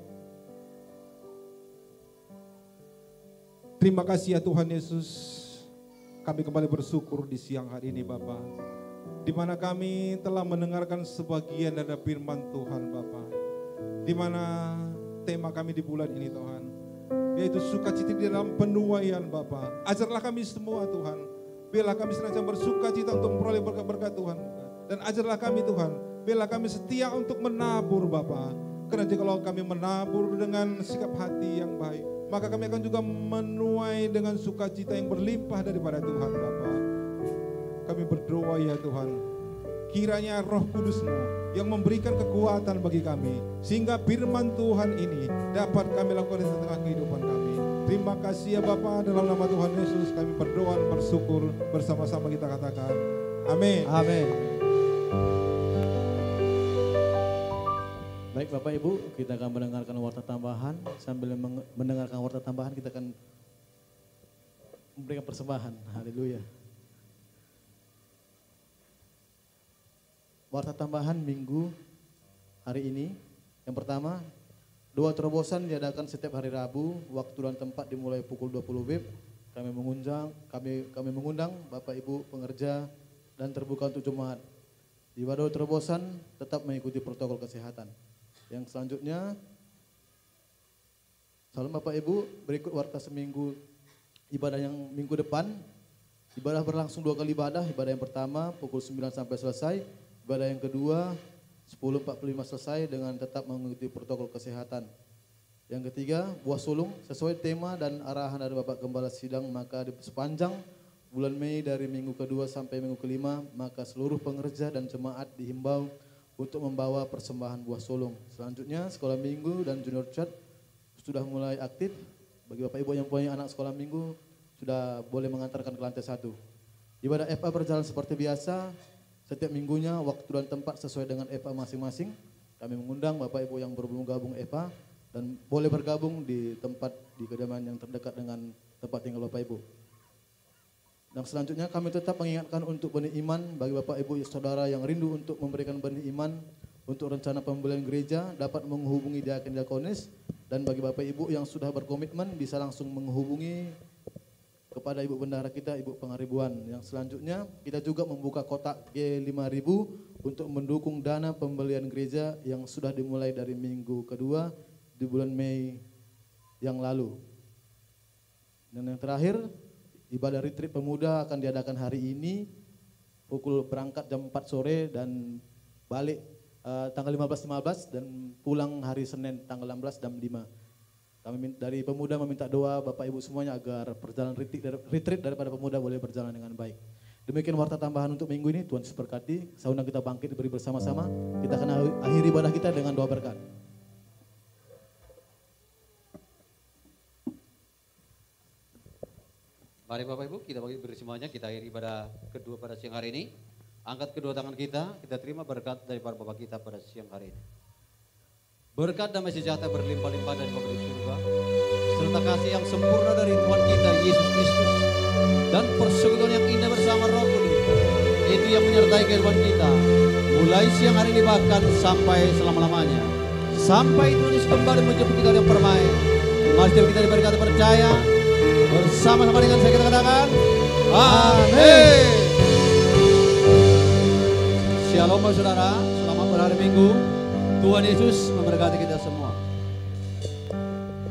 Terima kasih ya Tuhan Yesus. Kami kembali bersyukur di siang hari ini Bapak, di mana kami telah mendengarkan sebagian dari firman Tuhan Bapa, di mana tema kami di bulan ini Tuhan, yaitu sukacita di dalam penuaian Bapa. Ajarlah kami semua Tuhan, biarlah kami senantiasa bersukacita untuk memperoleh berkat-berkat Tuhan, dan ajarlah kami Tuhan, biarlah kami setia untuk menabur Bapa. Karena jikalau kami menabur dengan sikap hati yang baik, maka kami akan juga menuai dengan sukacita yang berlimpah daripada Tuhan Bapa. Kami berdoa ya Tuhan, kiranya Roh Kudus-Mu yang memberikan kekuatan bagi kami, sehingga firman Tuhan ini dapat kami lakukan di tengah kehidupan kami. Terima kasih ya Bapa, dalam nama Tuhan Yesus kami berdoa dan bersyukur, bersama-sama kita katakan amin. Amin. Baik Bapak Ibu, kita akan mendengarkan warta tambahan. Sambil mendengarkan warta tambahan kita akan memberikan persembahan. Haleluya. Warta tambahan minggu hari ini. Yang pertama, doa terobosan diadakan setiap hari Rabu, waktu dan tempat dimulai pukul dua puluh W I B. Kami mengundang, kami kami mengundang Bapak Ibu pengerja dan terbuka untuk jemaat. Di ibadah terobosan tetap mengikuti protokol kesehatan. Yang selanjutnya, salam Bapak Ibu, berikut warta seminggu ibadah yang minggu depan. Ibadah berlangsung dua kali ibadah. Ibadah yang pertama pukul sembilan sampai selesai. Ibadah yang kedua sepuluh empat puluh lima selesai dengan tetap mengikuti protokol kesehatan. Yang ketiga, buah sulung sesuai tema dan arahan dari Bapak Gembala Sidang, maka di sepanjang bulan Mei dari minggu kedua sampai minggu kelima, maka seluruh pengerja dan jemaat dihimbau untuk membawa persembahan buah sulung. Selanjutnya, sekolah minggu dan junior church sudah mulai aktif. Bagi Bapak Ibu yang punya anak sekolah minggu, sudah boleh mengantarkan ke lantai satu. Ibadah F A berjalan seperti biasa. Setiap minggunya waktu dan tempat sesuai dengan F A masing-masing. Kami mengundang Bapak Ibu yang belum gabung F A dan boleh bergabung di tempat di kediaman yang terdekat dengan tempat tinggal Bapak Ibu. Dan selanjutnya kami tetap mengingatkan untuk benih iman bagi Bapak Ibu saudara yang rindu untuk memberikan benih iman untuk rencana pembelian gereja dapat menghubungi diaken diakonis, dan bagi Bapak Ibu yang sudah berkomitmen bisa langsung menghubungi kepada Ibu Bendahara kita, Ibu Pengaribuan. Yang selanjutnya kita juga membuka kotak G lima ribu untuk mendukung dana pembelian gereja yang sudah dimulai dari minggu kedua di bulan Mei yang lalu. Dan yang terakhir, ibadah retreat pemuda akan diadakan hari ini, pukul berangkat jam empat sore dan balik uh, tanggal lima belas lima belas dan pulang hari Senin tanggal enam belas jam lima. Kami dari pemuda meminta doa Bapak Ibu semuanya agar perjalanan retreat daripada pemuda boleh berjalan dengan baik. Demikian warta tambahan untuk minggu ini, Tuhan Yesus berkati. Saudara kita bangkit beri bersama-sama, kita akan akhiri ibadah kita dengan doa berkat. Mari Bapak Ibu, kita bagi bersemuanya, kita akhiri ibadah kedua pada siang hari ini. Angkat kedua tangan kita, kita terima berkat daripada Bapak kita pada siang hari ini. Berkat damai sejahtera berlimpah-limpah dari Bapa di surga, serta kasih yang sempurna dari Tuhan kita Yesus Kristus, dan persekutuan yang indah bersama Roh Kudus, itu yang menyertai kehidupan kita, mulai siang hari ini bahkan sampai selama-lamanya. Sampai Tuhan Yesus kembali menjemput kita yang permai. Mari setiap kita diberi kata percaya, bersama-sama dengan saya kita katakan, amin. Shalom saudara, selamat berhari Minggu. Tuhan Yesus memberkati kita semua.